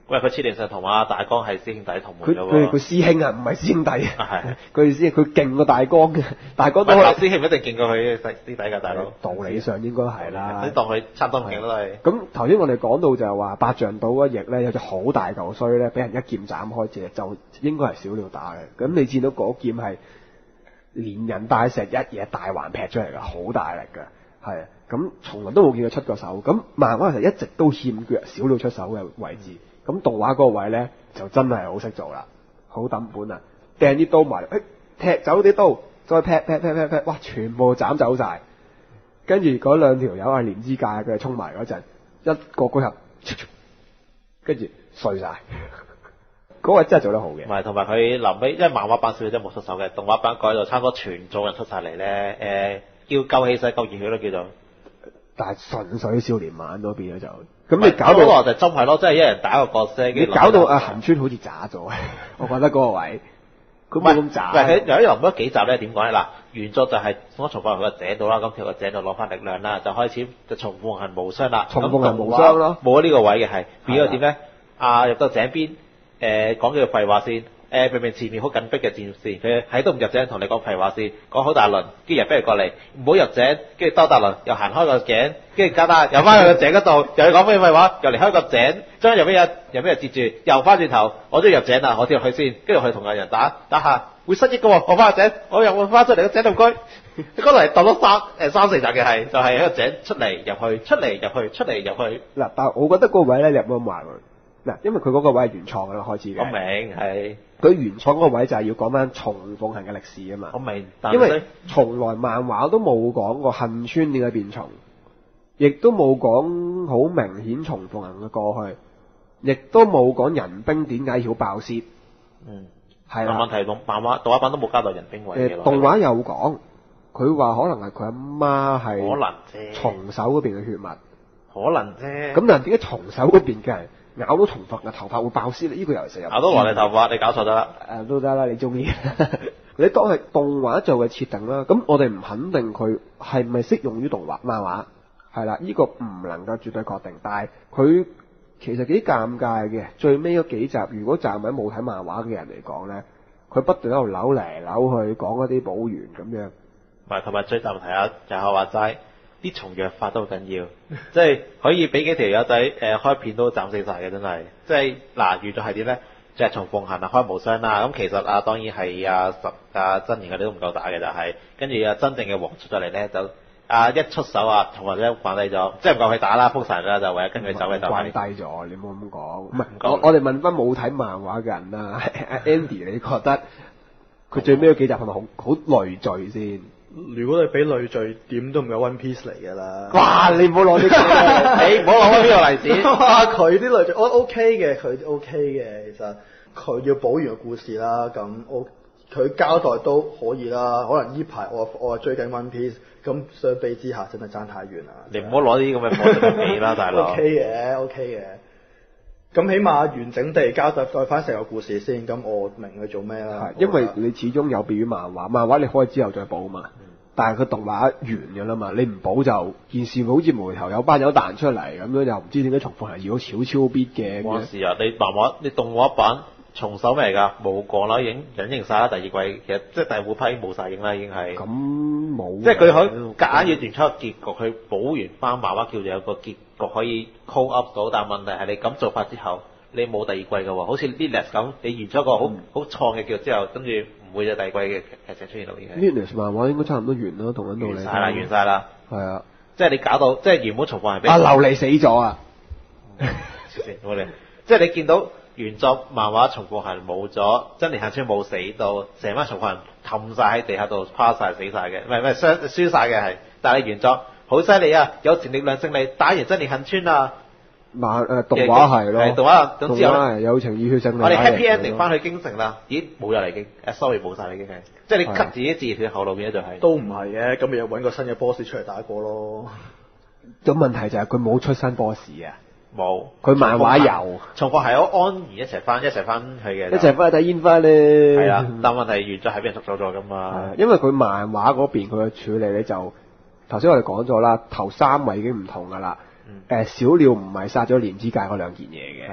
喂，佢設定上同阿大江係師兄弟同門佢㗎喎。 佢師兄啊，唔係師兄弟啊係。 佢師佢勁過大江嘅，大江唔係都可師兄唔一定勁過佢細師弟㗎，大佬。 道理上應該係啦你。當佢差唔多咁勁都係。 咁頭先我哋講到就係話八丈島嗰翼咧有隻好大嚿衰咧，俾人一劍斬開隻，就應該係小鳥打嘅。咁你見到嗰劍係連人帶石一嘢大橫劈出嚟㗎，好大力㗎，係啊。咁從來都冇見佢出過手。咁漫畫其實一直都欠缺小鳥出手嘅位置。咁動畫嗰個位咧就真係好識做啦，好抌本啊！掟啲刀埋嚟，踢走啲刀，再劈，哇！全部斬走晒。跟住嗰兩條友係連枝界，佢哋衝埋嗰陣，一個嗰入，跟住碎晒。嗰位真係做得好嘅。 唔係，同埋佢臨尾，因為漫畫版小鳥真係冇出手嘅，動畫版改到差唔多全組人出晒嚟咧。叫夠氣勢、夠熱血咯，叫做。 但係純粹少年漫都變咗就，咁你搞到嗰個就真係咯，即係一人打一個角色。 你搞到阿行川好似渣咗，我覺得嗰個位，佢冇咁渣。 唔係佢由於臨嗰幾集咧點講咧？嗱，原作就係我重放喺個井度啦，咁條個井度攞翻力量啦，就開始就重逢行無雙啦。 重逢行無雙咯， 冇咗呢個位嘅係變咗點咧？入到井邊，講幾句廢話先。明明前面好緊迫嘅戰士，佢喺都唔入井同你講廢話先，講好大輪，跟住又逼佢過嚟，唔好入井，跟住兜大輪，又行開個井，跟住加單又翻去個井嗰度，又要講咩廢話，又離開個井，將又俾人截住，又翻轉頭，我都要入井啦，我跳入去先，跟住去同個人打下，會失憶嘅喎，我翻個井，我又會翻出嚟個井度居，嗰度係鬥咗三四集嘅係，就係喺個井出嚟入去，出嚟入去，出嚟入去。 嗱，但係我覺得嗰個位咧，你唔好咁話佢。嗱，因為佢嗰個位係原創㗎啦，開始嘅。 我明係。 佢原創嗰個位就係要講翻重鳳行嘅歷史啊嘛。 我明， 因為從來漫畫都冇講過恨川點解變蟲，亦都冇講好明顯重鳳行嘅過去，亦都冇講人兵點解要爆屍。 嗯， 係啦。 問題漫畫動畫版都冇交代人兵位嘅。 動畫有講，佢話可能係佢阿媽係可能啫， 松手嗰邊嘅血脈。 可能啫。 咁但係點解松手嗰邊嘅人咬到重鳳嘅頭髮會爆屍咧？呢個又成日咬到落你頭髮，你搞錯咗啦。 都得啦，你中意。你當係動畫做嘅設定啦，咁我哋唔肯定佢係咪適用於動畫漫畫，係啦，呢個唔能夠絕對確定。但係佢其實幾尷尬嘅，最尾嗰幾集，如果站喺冇睇漫畫嘅人嚟講咧，佢不斷喺度扭嚟扭去講一啲補完咁樣。 唔係，同埋最大問題啊，就係話齋啲蟲藥法都好緊要，即係可以俾幾條友仔開片都斬死晒嘅，真係。即係嗱，預咗係點咧？就係從鳳行開無雙啦。咁其實當然係真言嗰啲都唔夠打嘅，就係跟住真正嘅王出咗嚟咧，就一出手同或者慣低咗，即係唔夠佢打啦，覆神啦，就唯有跟佢走嘅就係。 慣低咗，你冇咁講。唔係，我哋問翻冇睇漫畫嘅人啦，Andy，你覺得佢最尾嗰幾集係咪好累贅先？ 如果你俾累贅，點都唔係 One Piece 嚟㗎啦。 哇！你唔好攞呢個， 你唔好攞呢個例子。 哇！佢啲累贅，我 OK 嘅，佢 OK 嘅。其實佢要補完個故事啦，咁佢交代都可以啦。可能呢排我追緊 One Piece，咁相比之下真係爭太遠啦。 你唔好攞啲咁嘅貨嚟比啦，大佬。 OK 嘅，OK 嘅。咁起碼完整地交代翻成個故事先，咁我明佢做咩啦。 因為你始終有別於漫畫，漫畫你可以之後再補嘛。但係佢動畫完嘅啦嘛，你唔補就件事好似無厘頭有班友彈出嚟咁樣，又唔知點解重複係要超必嘅。 嗰陣時啊，你漫畫你動畫版重手咩嚟㗎？冇講啦，已經隱形晒啦。第二季其實即係第五批冇晒影啦，已經係。 咁冇。 即係佢可以夾硬要斷出個結局，去補完翻漫畫，叫做有個結局可以 call up 到。但係問題係你咁做法之後，你冇第二季㗎喎。好似 Lilas 咁，你完咗一個好創嘅結局之後，跟住唔會有第二季嘅劇情出現到已經。 Lilas 漫畫應該差唔多完啦，同緊道理。 完晒啦。 係啊。 即係你搞到即係原本重複係俾。 琉璃死咗啊！ 我哋即係你見到。原作漫畫重複行冇咗，真田幸村冇死到，成班重複行冚晒喺地下度趴晒死晒嘅，唔係輸晒嘅係。但係原作好犀利啊，有前力量勝利，打完真田幸村啊！ 動畫係咯， 動畫總之有情熱血勝利。 我哋 happy ending 翻去京城啦，咦冇咗啦已經，sorry 冇晒啦已經係，即係你 cut 自己自血後路變咗就係。 都唔係嘅，咁咪又揾個新嘅 boss 出嚟打過咯。 咁問題就係佢冇出新 boss 啊。 冇， 佢漫畫有， 重複係好安然一齊翻去嘅， 一齊翻去睇煙花咧。 係啦，但問題原作係俾人捉走咗噶嘛。 因為佢漫畫嗰邊佢嘅處理咧就，頭先我哋講咗啦，頭3位已經唔同噶啦。小鳥唔係殺咗蓮之介嗰兩件嘢嘅，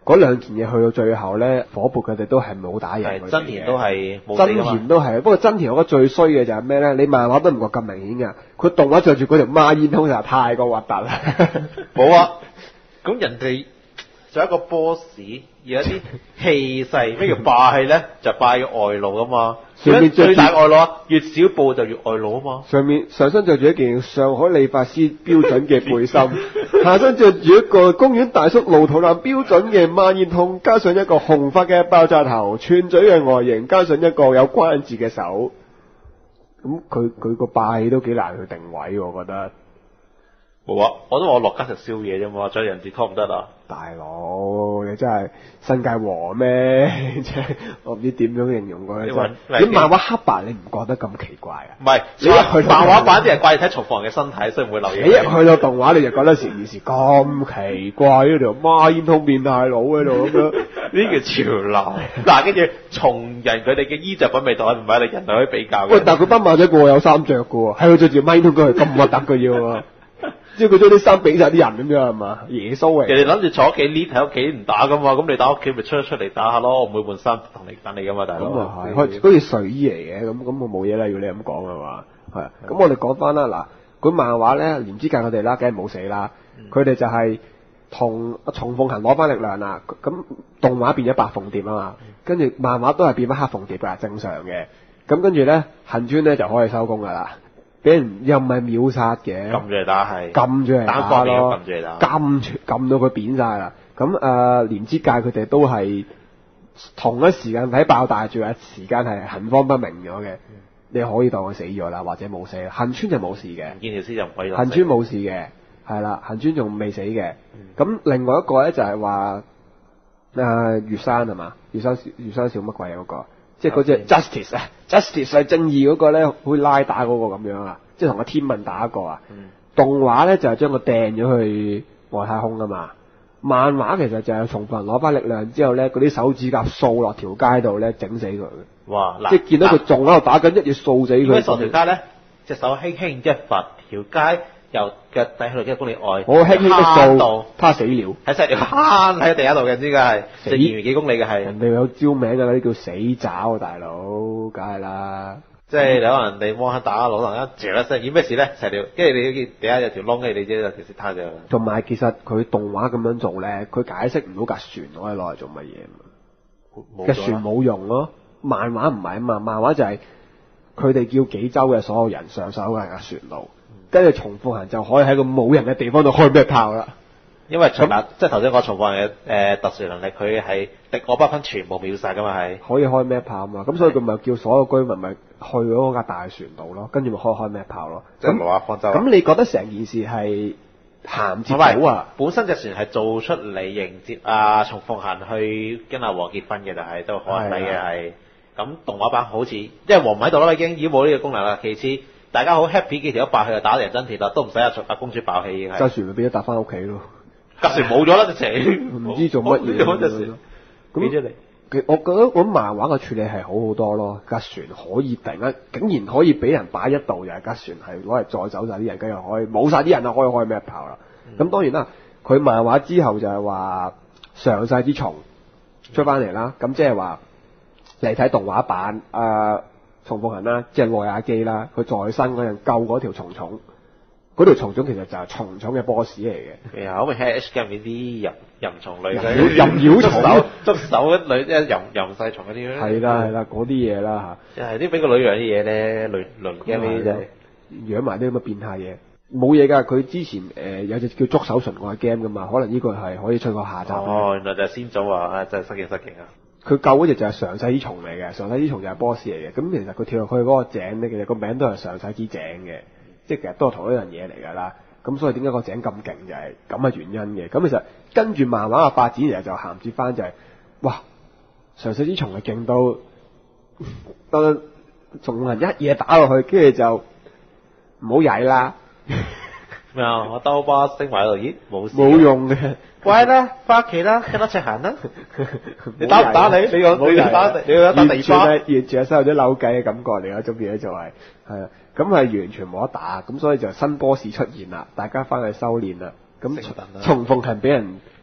嗰兩件嘢去到最後咧，火撥佢哋都係冇打贏佢哋嘅。 真田都係冇死真㗎嘛田都係，不過真田我覺得最衰嘅就係咩咧？你漫畫都唔覺咁明顯㗎，佢動畫着住嗰條孖煙通就太過核突啦。 冇啊，咁人哋做一個 boss 要一啲氣勢，咩叫霸氣咧？就霸嘅外露啊嘛。 上面着住最大外露啊，越少布就越外露啊嘛。 上身着住一件上海理髮師標準嘅背心，下身着住一個公園大叔露肚腩標準嘅孖煙通，加上一個紅髮嘅爆炸頭，串嘴嘅外形，加上一個有關節嘅手，咁佢個霸氣都幾難去定位，我覺得。 冇啊，我都話我落街食宵夜啫嘛，再人字拖唔得啊！ 大佬，你真係新界王咩？即係我唔知點樣形容佢。你漫畫黑白，你唔覺得咁奇怪啊？ 唔係，你一去漫畫版啲人掛住睇重逢人嘅身體，所以唔會留意。 你一去到動畫，你就覺得成件事咁奇怪，呢條孖煙通變態佬喺度咁樣， 呢叫潮流。嗱，跟住從人佢哋嘅衣着品味道，唔係你人類可以比較嘅。 喂，但係佢班馬仔個個有衫着嘅喎，係佢着住孖煙通佢係咁核突嘅要喎。即係佢將啲衫俾晒啲人咁樣係嘛？耶穌嚟！ 人哋諗住坐屋企呢喺屋企唔打噶嘛，咁你打屋企咪出嚟打下咯，我唔會換衫同你等你噶嘛，大佬。 咁啊係，好似睡衣嚟嘅，咁我冇嘢啦，要你咁講係嘛？係。咁我哋講翻啦，嗱，佢漫畫咧，連之界佢哋啦，梗係冇死啦，佢哋就係同松鳳行攞翻力量啦，咁動畫變咗白鳳蝶啊嘛，跟住漫畫都係變翻黑鳳蝶㗎，正常嘅。咁跟住咧，恨川咧就可以收工㗎啦。俾人又唔係秒殺嘅， 撳住嚟打係， 撳住嚟打咯， 撳住嚟打， 撳到佢扁晒啦。咁連之界佢哋都係同一時間睇爆大，仲有時間係行方不明咗嘅。你可以當佢死咗啦，或者冇死。恨川就冇事嘅， 見條屍就唔可以。 恨川冇事嘅，係啦，恨川仲未死嘅。咁另外一個咧就係話月山係嘛？月山笑乜鬼啊嗰個？即係嗰隻 Justice 啊，Justice 係正義嗰個咧，會拉打嗰個咁樣啊，即係同個天問打一個啊。動畫咧就係將佢掟咗去外太空啊嘛。漫畫其實就係松鳳攞翻力量之後咧，嗰啲手指甲掃落條街度咧，整死佢。 哇！ 即係見到佢仲喺度打緊，一嘢掃死佢。 咁掃條街咧，隻手輕輕一拂，條街由腳底去到幾公里外， 我輕輕一掃，他死了。 喺細條慳喺地下度嘅，知㗎係直遠幾公里嘅係。 人哋有招名㗎，嗰啲叫死爪啊，大佬，梗係啦。 即係你可能人哋摸下打攞能一嚼一聲，演咩事咧？成條，跟住你見地下有條窿，跟住你知有條石灘啫。 同埋其實佢動畫咁樣做咧，佢解釋唔到架船可以攞嚟做乜嘢。架船冇用咯，漫畫唔係啊嘛，漫畫就係佢哋叫紀州嘅所有人上手喺架船度，跟住松鳳行就可以喺個冇人嘅地方度開咩炮啦。因為即係頭先講松鳳行嘅特殊能力，佢係敵我不分，全部秒殺噶嘛，係可以開咩炮啊嘛，咁所以佢咪叫所有居民咪去嗰架大船度咯，跟住咪開咩炮咯。 即係唔係話方舟？咁你覺得成件事係銜接到啊？本身隻船係做出嚟迎接松鳳行去跟阿黃結婚嘅，就係都可能睇嘅係。咁動畫版好似因為黃唔喺度啦，已經冇呢個功能啦。其次大家好 happy 幾條一爆去就打贏真田啦，都唔使阿公主爆氣已經係。架船咪變咗搭翻屋企咯。架船冇咗啦，直情唔知做乜嘢。咁俾咗你，我覺得我漫畫嘅處理係好好多咯。架船可以突然間竟然可以俾人擺一度，又係架船係攞嚟載走晒啲人，跟住可以冇晒啲人啦，可以開咩炮啦。咁當然啦，佢漫畫之後就係話上世之蟲出翻嚟啦。咁即係話嚟睇動畫版松鳳行啦，即係內亞基啦，佢在生嗰陣救嗰條蟲蟲。嗰條蟲蟲其實就係蟲蟲嘅 boss 嚟嘅。可唔可以喺 H 入面啲淫蟲女仔？淫妖蟲，捉手女即係淫細蟲嗰啲咧。係啦，嗰啲嘢啦嚇。就係啲俾個女養啲嘢咧，輪 game 呢啲真係養埋啲咁嘅變態嘢。冇嘢㗎，佢之前有隻叫捉手純愛 game 㗎嘛，可能呢個係可以出個下集。哦，原來就係先祖啊！真係失敬啊！佢救嗰隻就係上世之蟲嚟嘅，上世之蟲就係 boss 嚟嘅。咁其實佢跳落去嗰個井咧，其實個名都係上世之井嘅。即係其實都係同一樣嘢嚟㗎啦，咁所以點解個井咁勁就係咁嘅原因嘅。咁其實跟住漫畫嘅發展，其實就銜接翻就係、哇，上世之蟲係勁到，得松鳳行一嘢打落去，跟住就唔好曳啦。咩啊？我兜巴升埋喺度，咦？冇用嘅，乖啦，翻屋企啦，跟我一齊行啦。你打唔打你？你打你打地花，完全係收咗扭計嘅感覺嚟，嗰種嘢就係啊。咁係完全冇得打，咁所以就新 boss 出現啦，大家翻去修煉啦。咁松鳳行俾人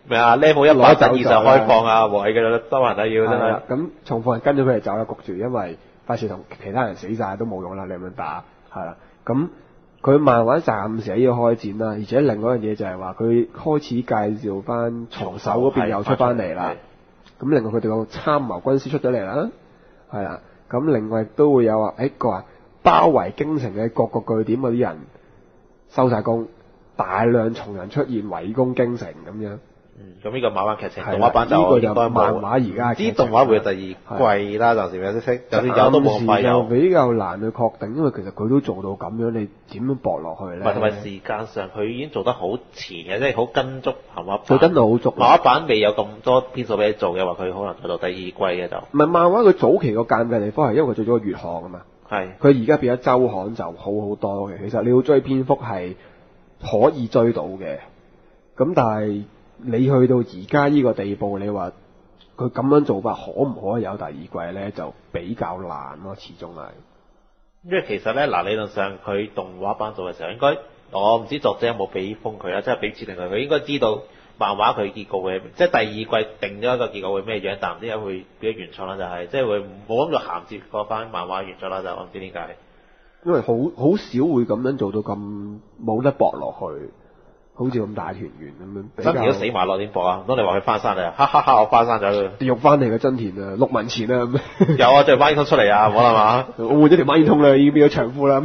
咩啊 level 100以上開放啊，冇嘅啦，周圍都要真係。 咁重貨人跟咗佢哋走啦，焗住，因為費事同其他人死晒都冇用啦，你咁樣打係啦。咁佢漫畫暫時喺呢度開戰啦，而且另外一樣嘢就係話佢開始介紹翻重手嗰邊又出翻嚟啦。咁另外佢哋個參謀軍師出咗嚟啦，係啦。咁另外都會有話，個人包圍京城嘅各個據點嗰啲人收晒工，大量從人出現圍攻京城咁樣。 咁呢個漫畫劇情動畫版就應該漫畫而家啲動畫會有第二季啦，暫時有啲識，就算有都冇咁快有。 比較難去確定，因為其實佢都做到咁樣，你點樣搏落去咧？ 唔係，同埋時間上佢已經做得好前嘅，即係好跟足漫畫版。 佢跟到好足。 漫畫版未有咁多篇數俾你做嘅話，佢可能做到第二季嘅就。 唔係漫畫佢早期個尷尬地方係因為佢做咗個月刊啊嘛。係。佢而家變咗週刊就好好多嘅，其實你要追篇幅係可以追到嘅，咁但係。你去到而家呢個地步，你話佢咁樣做法可唔可以有第二季咧？就比較難咯，始終係。 因為其實咧，理論上佢動畫版做嘅時候，應該我唔知作者有冇俾封佢啦，即係俾設定佢應該知道漫畫佢結局會，即係第二季定咗一個結局會咩樣，但唔知點解會變咗原創啦，就係即係會冇諗住銜接過翻漫畫原作啦，就我唔知點解。 因為好少會咁樣做到咁冇得搏落去。好似咁大團圓咁樣， 真田都死埋落點搏啊！唔通你話佢翻山啊？哈哈哈！我翻山咗， 地獄翻嚟嘅真田啊，6文錢啊咁。 有啊，就孖煙通出嚟啊，冇啦嘛？ 我換咗條孖煙通啦，已經變咗長褲啦，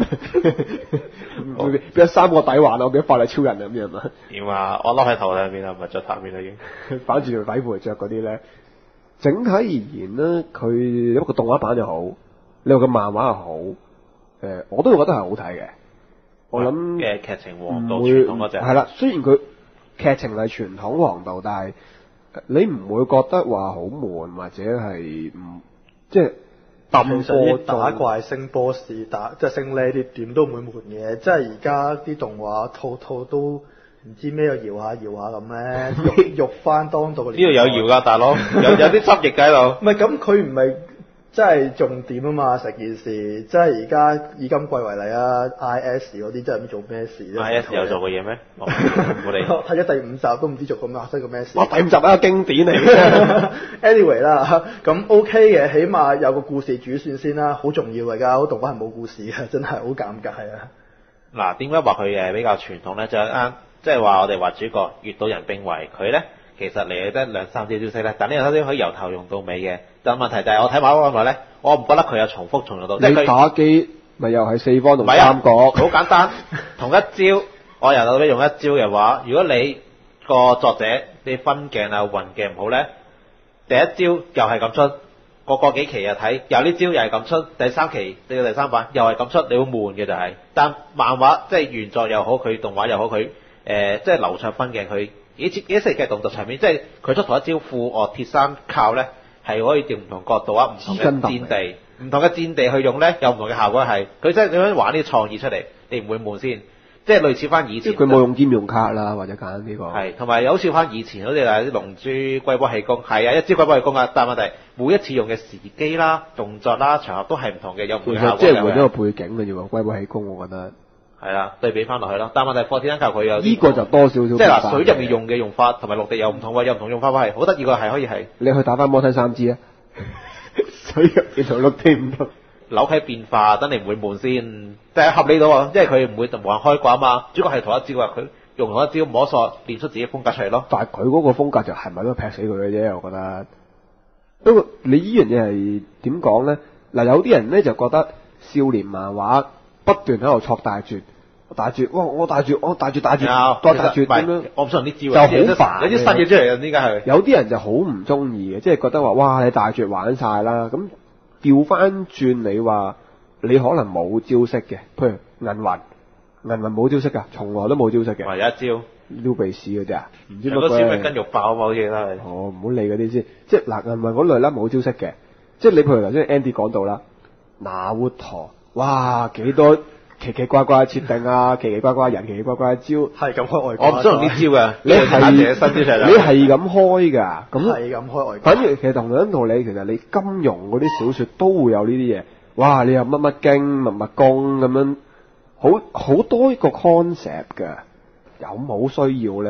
變咗3個底環啦，我變咗法力超人啊咁樣嘛？ 點啊？我笠喺頭上面啊，唔係着頭面啦已經。 反住條底褲嚟着嗰啲咧，整體而言咧，佢一個動畫版又好，你話個漫畫又好，我都會覺得係好睇嘅。我諗嘅劇情王道傳統嗰隻係啦，雖然佢劇情係傳統王道，但係你唔會覺得話好悶或者係唔即係揼波打怪升 boss 打即係升呢啲點都唔會悶嘅，即係而家啲動畫套都唔知咩搖下咁咧，喐翻當道。 呢度有搖噶大佬，有啲汁液喺度。 唔係咁，佢唔係。即係重點啊嘛，成件事，即係而家以今季為例啊 ，IS 嗰啲真係唔知做咩事啫。 IS 有做過嘢咩？我哋睇咗第5集都唔知做過咩，即係個咩事。 第5集係一個經典嚟嘅。 anyway 啦，咁 OK 嘅，起碼有個故事主線先啦，好重要㗎。好動畫係冇故事嘅，真係好尷尬啊！ 嗱，點解話佢比較傳統咧？就啱，即係話我哋話主角月島人兵衛佢咧。其實嚟得2-3招招式咧，但呢2-3招可以由頭用到尾嘅。但問題就係我睇漫畫咁耐咧，我唔覺得佢有重複重用到。 你打機咪又係4方同3角？ 好簡單，同一招我由頭到尾用一招嘅話，如果你個作者你分鏡啊運鏡唔好咧，第一招又係咁出，個幾期又睇，又呢招又係咁出，第3期到第3版又係咁出，你會悶嘅就係。但漫畫即係原作又好，佢動畫又好，佢即係流暢分鏡佢。幾世嘅動作場面，即係佢出同一招副臥鐵山靠咧，係可以調唔同角度啊、唔同嘅戰地、唔同嘅戰地去用咧，有唔同嘅效果係。佢真係點樣玩呢啲創意出嚟，你唔會悶先。即係類似翻以前。 佢冇用兼用卡啦，或者揀呢個。 係，同埋有好似翻以前好似係啲龍珠龜波氣功，係啊，一招龜波氣功啊，但問題每一次用嘅時機啦、動作啦、場合都係唔同嘅，有唔同嘅效果嘅。 即係換咗個背景嘅啫喎，龜波氣功我覺得。 係啦，對比翻落去咯。但問題火鐵山靠佢有呢個就多少少。即係嗱，水入面用嘅用法同埋陸地又唔同喎，有唔同用法係好得意㗎，係可以係。 你去打翻摩西3支啊！水入面同陸地唔同。 扭起變化，等你唔會悶先。但係合理到啊，因為佢唔會無限開掛啊嘛。主角係同一招啊，佢用同一招摸索練出自己風格出嚟咯。 但係佢嗰個風格就係咪都劈死佢嘅啫？我覺得。不過你呢樣嘢係點講咧？嗱，有啲人咧就覺得少年漫畫不斷喺度挫大絕。大絕，我大絕，再大絕咁樣， 我唔想啲招就好煩， 有啲新嘢出嚟啊！點解係？ 有啲人就好唔中意嘅，即係覺得話，哇！你大絕玩晒啦，咁調翻轉你話，你可能冇招式嘅，譬如銀魂冇招式㗎，從來都冇招式嘅。 有一招撩鼻屎嗰啲啊，唔知乜鬼。嗰招咪筋肉爆啊！好似都係。 哦，唔好理嗰啲先，即係嗱銀魂嗰類啦，冇招式嘅，即係你譬如頭先 Andy 講到啦，那活陀，哇幾多。奇奇怪怪設定啊，奇奇怪怪人，奇奇怪怪嘅招， 係咁開外掛。 我唔想用啲招嘅，你係咁開㗎，咁係咁開外掛。 反而其實同樣道理，其實你金庸嗰啲小說都會有呢啲嘢。哇，你有乜乜經、乜乜功咁樣，好多一個 concept 㗎，有冇需要咧？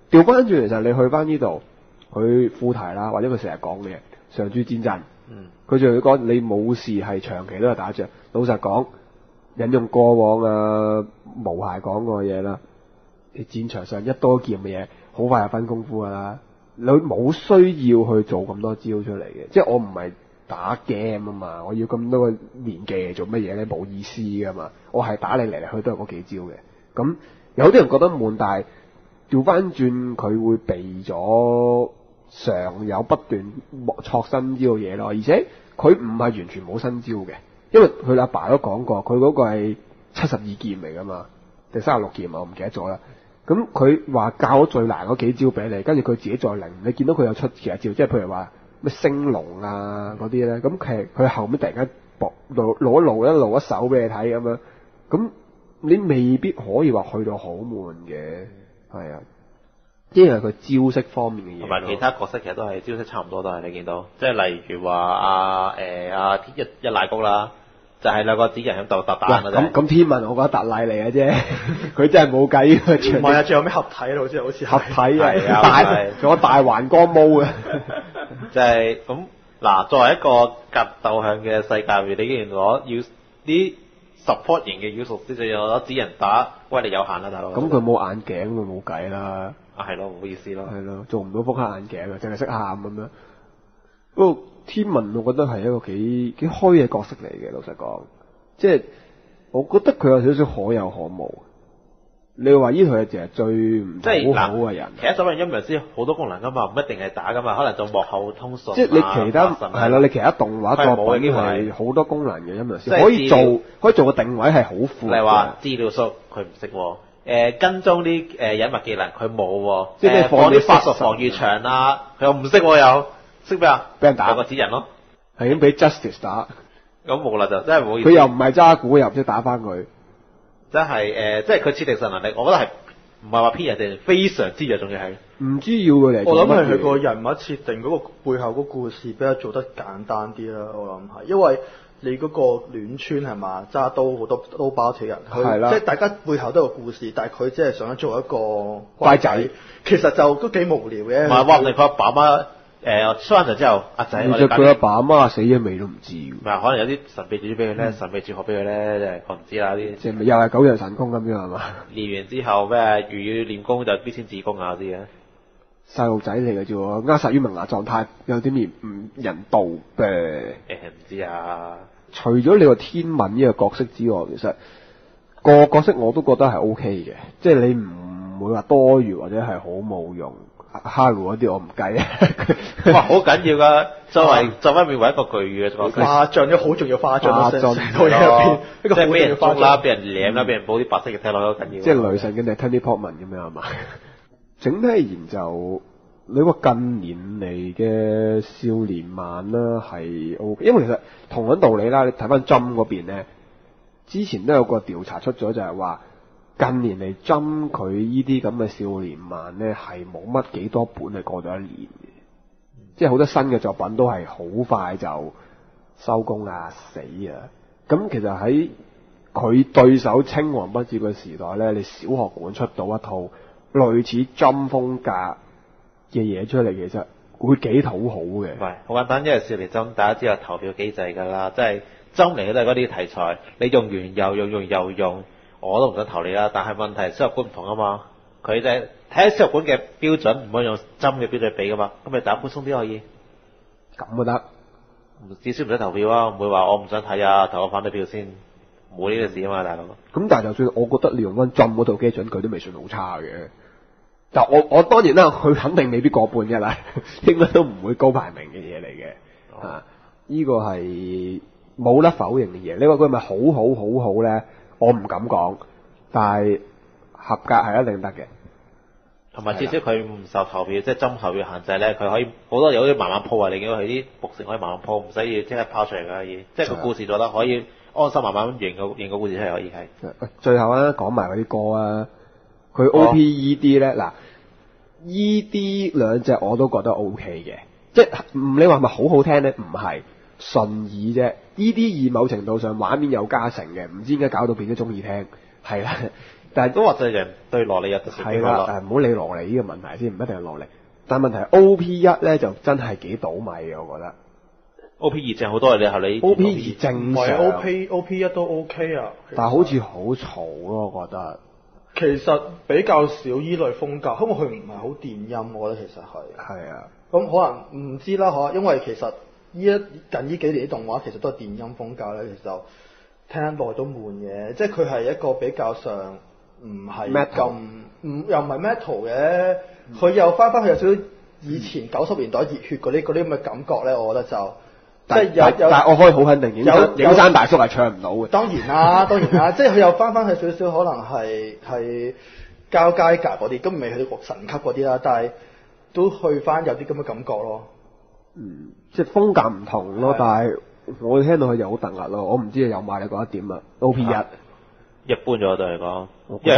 調翻轉，其實你去翻呢度，佢副題啦，或者佢成日講嘅常駐戰陣，佢仲要講你冇事係長期都係打仗。老實講，引用過往無懈講過嘅嘢啦，你戰場上一刀劍嘅嘢，好快就分功夫噶啦。你冇需要去做咁多招出嚟嘅，即係我唔係打 game 啊嘛，我要咁多個年紀嚟做乜嘢咧？冇意思噶嘛，我係打你嚟嚟去都係嗰幾招嘅。咁有啲人覺得悶，但係調翻轉佢會避咗常有不斷錯新招嘅嘢咯，而且佢唔係完全冇新招嘅，因為佢阿爸都講過，佢嗰個係72劍嚟噶嘛，定36劍啊，我唔記得咗啦。咁佢話教咗最難嗰幾招俾你，跟住佢自己再靈，你見到佢有出其他招，即係譬如話咩升龍啊嗰啲咧，咁其實佢後面突然間露一手俾你睇咁樣，咁你未必可以話去到好悶嘅，係啊，因為佢招式方面嘅嘢， 同埋其他角色其實都係招式差唔多，都係你見到，即係例如話一賴谷啦。就係兩個紙人喺度打打咁天文我覺得特例嚟嘅啫，佢真係冇計嘅。 唔係啊，仲有咩合體好似合體啊，仲有大環光毛嘅。 就係咁嗱，作為一個格鬥向嘅世界，你既然攞要啲 support 型嘅要素，先至有攞紙人打，威力有限啦，大佬。 咁佢冇眼鏡，佢冇計啦。 係咯，唔好意思咯。 係咯，做唔到複刻眼鏡啊，淨係識喊咁樣。不過天文我覺得係一個幾虛嘅角色嚟嘅，老實講，即係我覺得佢有少少可有可無。你話呢套嘢淨係最唔好嘅人， 其實所謂陰陽師好多功能噶嘛，唔一定係打噶嘛，可能做幕後通訊。 即係你其他係啦，你其他動畫作品係好多功能嘅陰陽師，可以做個定位係好闊。 例如話資料叔佢唔識，跟蹤啲隱密技能佢冇， 即係放啲法術防禦牆啊，佢又唔識又。識咩啊？ 俾人打個紙人咯， 係咁俾 Justice 打， 咁冇啦就真係冇意思。 佢又唔係揸鼓，又唔識打翻佢， 真係即係佢設定神能力，我覺得係唔係話偏人哋非常之弱，仲要係唔知要佢嚟。 我諗係佢個人物設定嗰個背後嗰個故事比較做得簡單啲啦，我諗係，因為你嗰個亂村係嘛，揸刀好多刀包鐵人，係啦，即係大家背後都有個故事，但係佢只係想做一個乖仔，其實就都幾無聊嘅。 唔係話你佢阿爸媽。出翻場之後，阿仔， 其實佢阿爸阿媽死咗未都唔知。唔係，可能有啲神秘主俾佢咧，神秘哲學俾佢咧，即係我唔知啦啲。 即係又係九陽神功咁樣係嘛？ 練完之後咩？如要練功就必先自宮啊啲嘅。 細路仔嚟嘅啫喎，扼殺於萌芽狀態，有啲唔人道嘅。 唔知啊。 除咗你個天文呢個角色之外，其實個角色我都覺得係 OK 嘅，即係你唔會話多餘或者係好冇用。哈魯嗰啲我唔計啊！ 哇，好緊要噶，作為一個巨魚嘅化妝都好重要，化妝套嘢入邊， 即係俾人捉啦，俾人舐啦，俾人補啲白色嘅睇落都緊要。 即係雷神嘅定 Tony Portman 咁樣係嘛？整體而言就你話近年嚟嘅少年漫啦係 OK，因為其實同樣道理啦，你睇翻 Jump 嗰邊咧，之前都有個調查出咗就係話。近年嚟針佢呢啲咁嘅少年漫咧，係冇乜幾多本係過咗一年嘅，即係好多新嘅作品都係好快就收工啊死啊！咁其實喺佢對手青黃不接嘅時代咧，你小學館出到一套類似針風格嘅嘢出嚟，其實會幾討好嘅。 唔係好簡單，因為少年針大家知道投票機制㗎啦，即係針嚟嘅都係嗰啲題材，你用完又用，用又用。我都唔想投你啦，但係問題輸入管唔同啊嘛，佢就係睇下輸入管嘅標準，唔可以用針嘅標準比噶嘛，咁咪打寬鬆啲可以， 咁就得， 至少唔使投票啊，唔會話我唔想睇啊，投個反對票先，冇呢個事啊嘛，大佬。 咁但係就算我覺得你用翻針嗰套基準，佢都未算好差嘅。但我當然啦，佢肯定未必過半嘅啦，應該都唔會高排名嘅嘢嚟嘅，呢個係冇得否認嘅嘢。你話佢係咪好咧？我唔敢講，但係合格係一定得嘅。 同埋至少佢唔受投票，即係針投票限制咧，佢可以好多嘢可以慢慢鋪啊！你見到佢啲伏線可以慢慢鋪，唔使要即刻拋出嚟㗎，可以。即係個故事做得可以安心慢慢認個故事出嚟可以係。 最後咧講埋嗰啲歌啊，佢 OPED 咧嗱，ED 兩隻我都覺得 OK 嘅，即係你話係咪好好聽咧？唔係。順耳啫，呢啲以某程度上畫面有加成嘅，唔知點解搞到變咗中意聽，係啦。 但係都話就係人對蘿莉有特殊係啦， 喜好咯。 但係唔好理蘿莉呢個問題先，唔一定係蘿莉。但係問題係 OP1 咧就真係幾倒米嘅，我覺得。 OP2 正好多嘅，你係你 OP2 唔正係常， OP1 都 OK 啊，其實但係好似好嘈咯，我覺得。 其實比較少依類風格，因為佢唔係好電音，我覺得其實係。 係啊， 咁可能唔知啦，因為其實近呢幾年啲動畫其實都係電音風格咧，其實就聽得耐都悶嘅，即係佢係一個比較上唔係 Metal 又唔係 metal 嘅，佢又翻去有少少以前90年代熱血嗰啲咁嘅感覺咧，我覺得就即係有但係我可以好肯定，影山大叔係唱唔到嘅。 當然啦，即係佢又翻去少少可能係交街格嗰啲，咁未去到神級嗰啲啦，但係都去翻有啲咁嘅感覺咯。 即係風格唔同咯係， 但係我聽到佢就好突兀咯。我唔知有賣你覺得點啊？OP1 一般咗對嚟講， 我覺得因為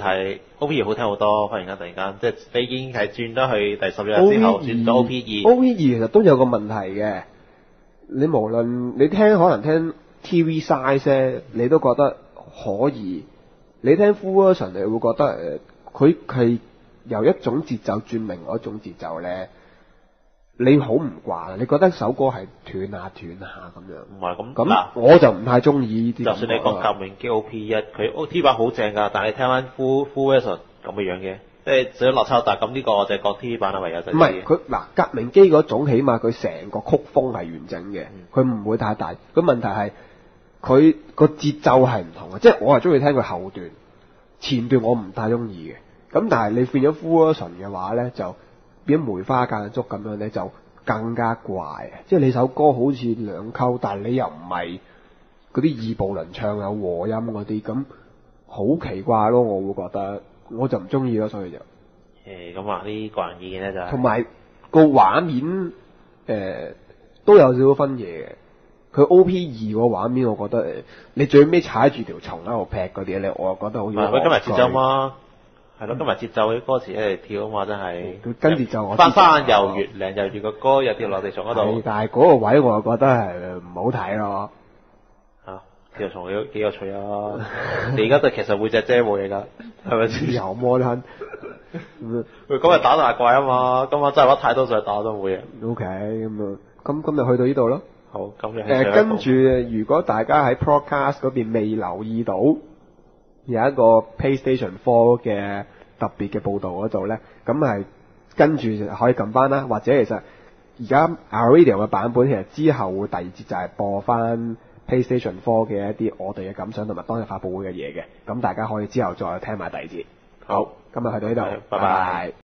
OP2 好聽好多，忽然間即係你已經係轉咗去第10日之後轉咗 OP2。 OP2 其實都有個問題嘅。你無論你可能聽 TV size 咧，你都覺得可以。你聽 full version 你會覺得佢係由一種節奏轉另外一種節奏咧，你好唔慣，你覺得首歌係斷下咁樣。 唔係咁咁嗱， 我就唔太中意呢啲。 就算你講革命機 OP1，佢 OT 版好正㗎，但係你聽翻 full version 咁嘅樣嘅，即係少咗落差大。咁呢個我就係講 TV 版啦，唯有就唔係佢嗱革命機嗰種，起碼佢成個曲風係完整嘅，佢唔會太大。咁問題係佢個節奏係唔同嘅，即係我係中意聽佢後段，前段我唔太中意嘅。咁但係你變咗 full version 嘅話咧，就變咗梅花間竹咁樣咧，就更加怪。即係你首歌好似兩溝，但係你又唔係嗰啲異步輪唱有和音嗰啲，咁好奇怪咯。我會覺得我就唔中意咯，所以就。 咁啊，呢個人意見咧就係同埋個畫面都有少少分嘢嘅。佢 OP2個畫面，我覺得你最尾踩住條蟲喺度劈嗰啲咧，我又覺得好似佢今日節奏嘛，係咯，今日節奏啲歌詞喺度跳啊嘛，真係。 佢跟節奏我翻山又月亮又住個歌又跌落地蟲嗰度。 但係嗰個位我又覺得係唔好睇咯。 條蟲幾有趣啊！你而家對其實每隻啫冇嘢㗎，係咪先？ 油摩吞。 佢今日打大怪啊嘛，今晚真係揾太多再打都冇嘢。 OK，咁啊，咁今日去到呢度咯。 好，咁跟住如果大家喺 Podcast 嗰邊未留意到有一個 PlayStation 4嘅特別嘅報導嗰度咧，咁係跟住可以撳翻啦，或者其實而家 iRadio 嘅版本其實之後會第二節就係播翻 PlayStation 4嘅一啲我哋嘅感想同埋當日發佈會嘅嘢嘅，咁大家可以之後再聽埋第二節。好，今日去到呢度， 拜拜。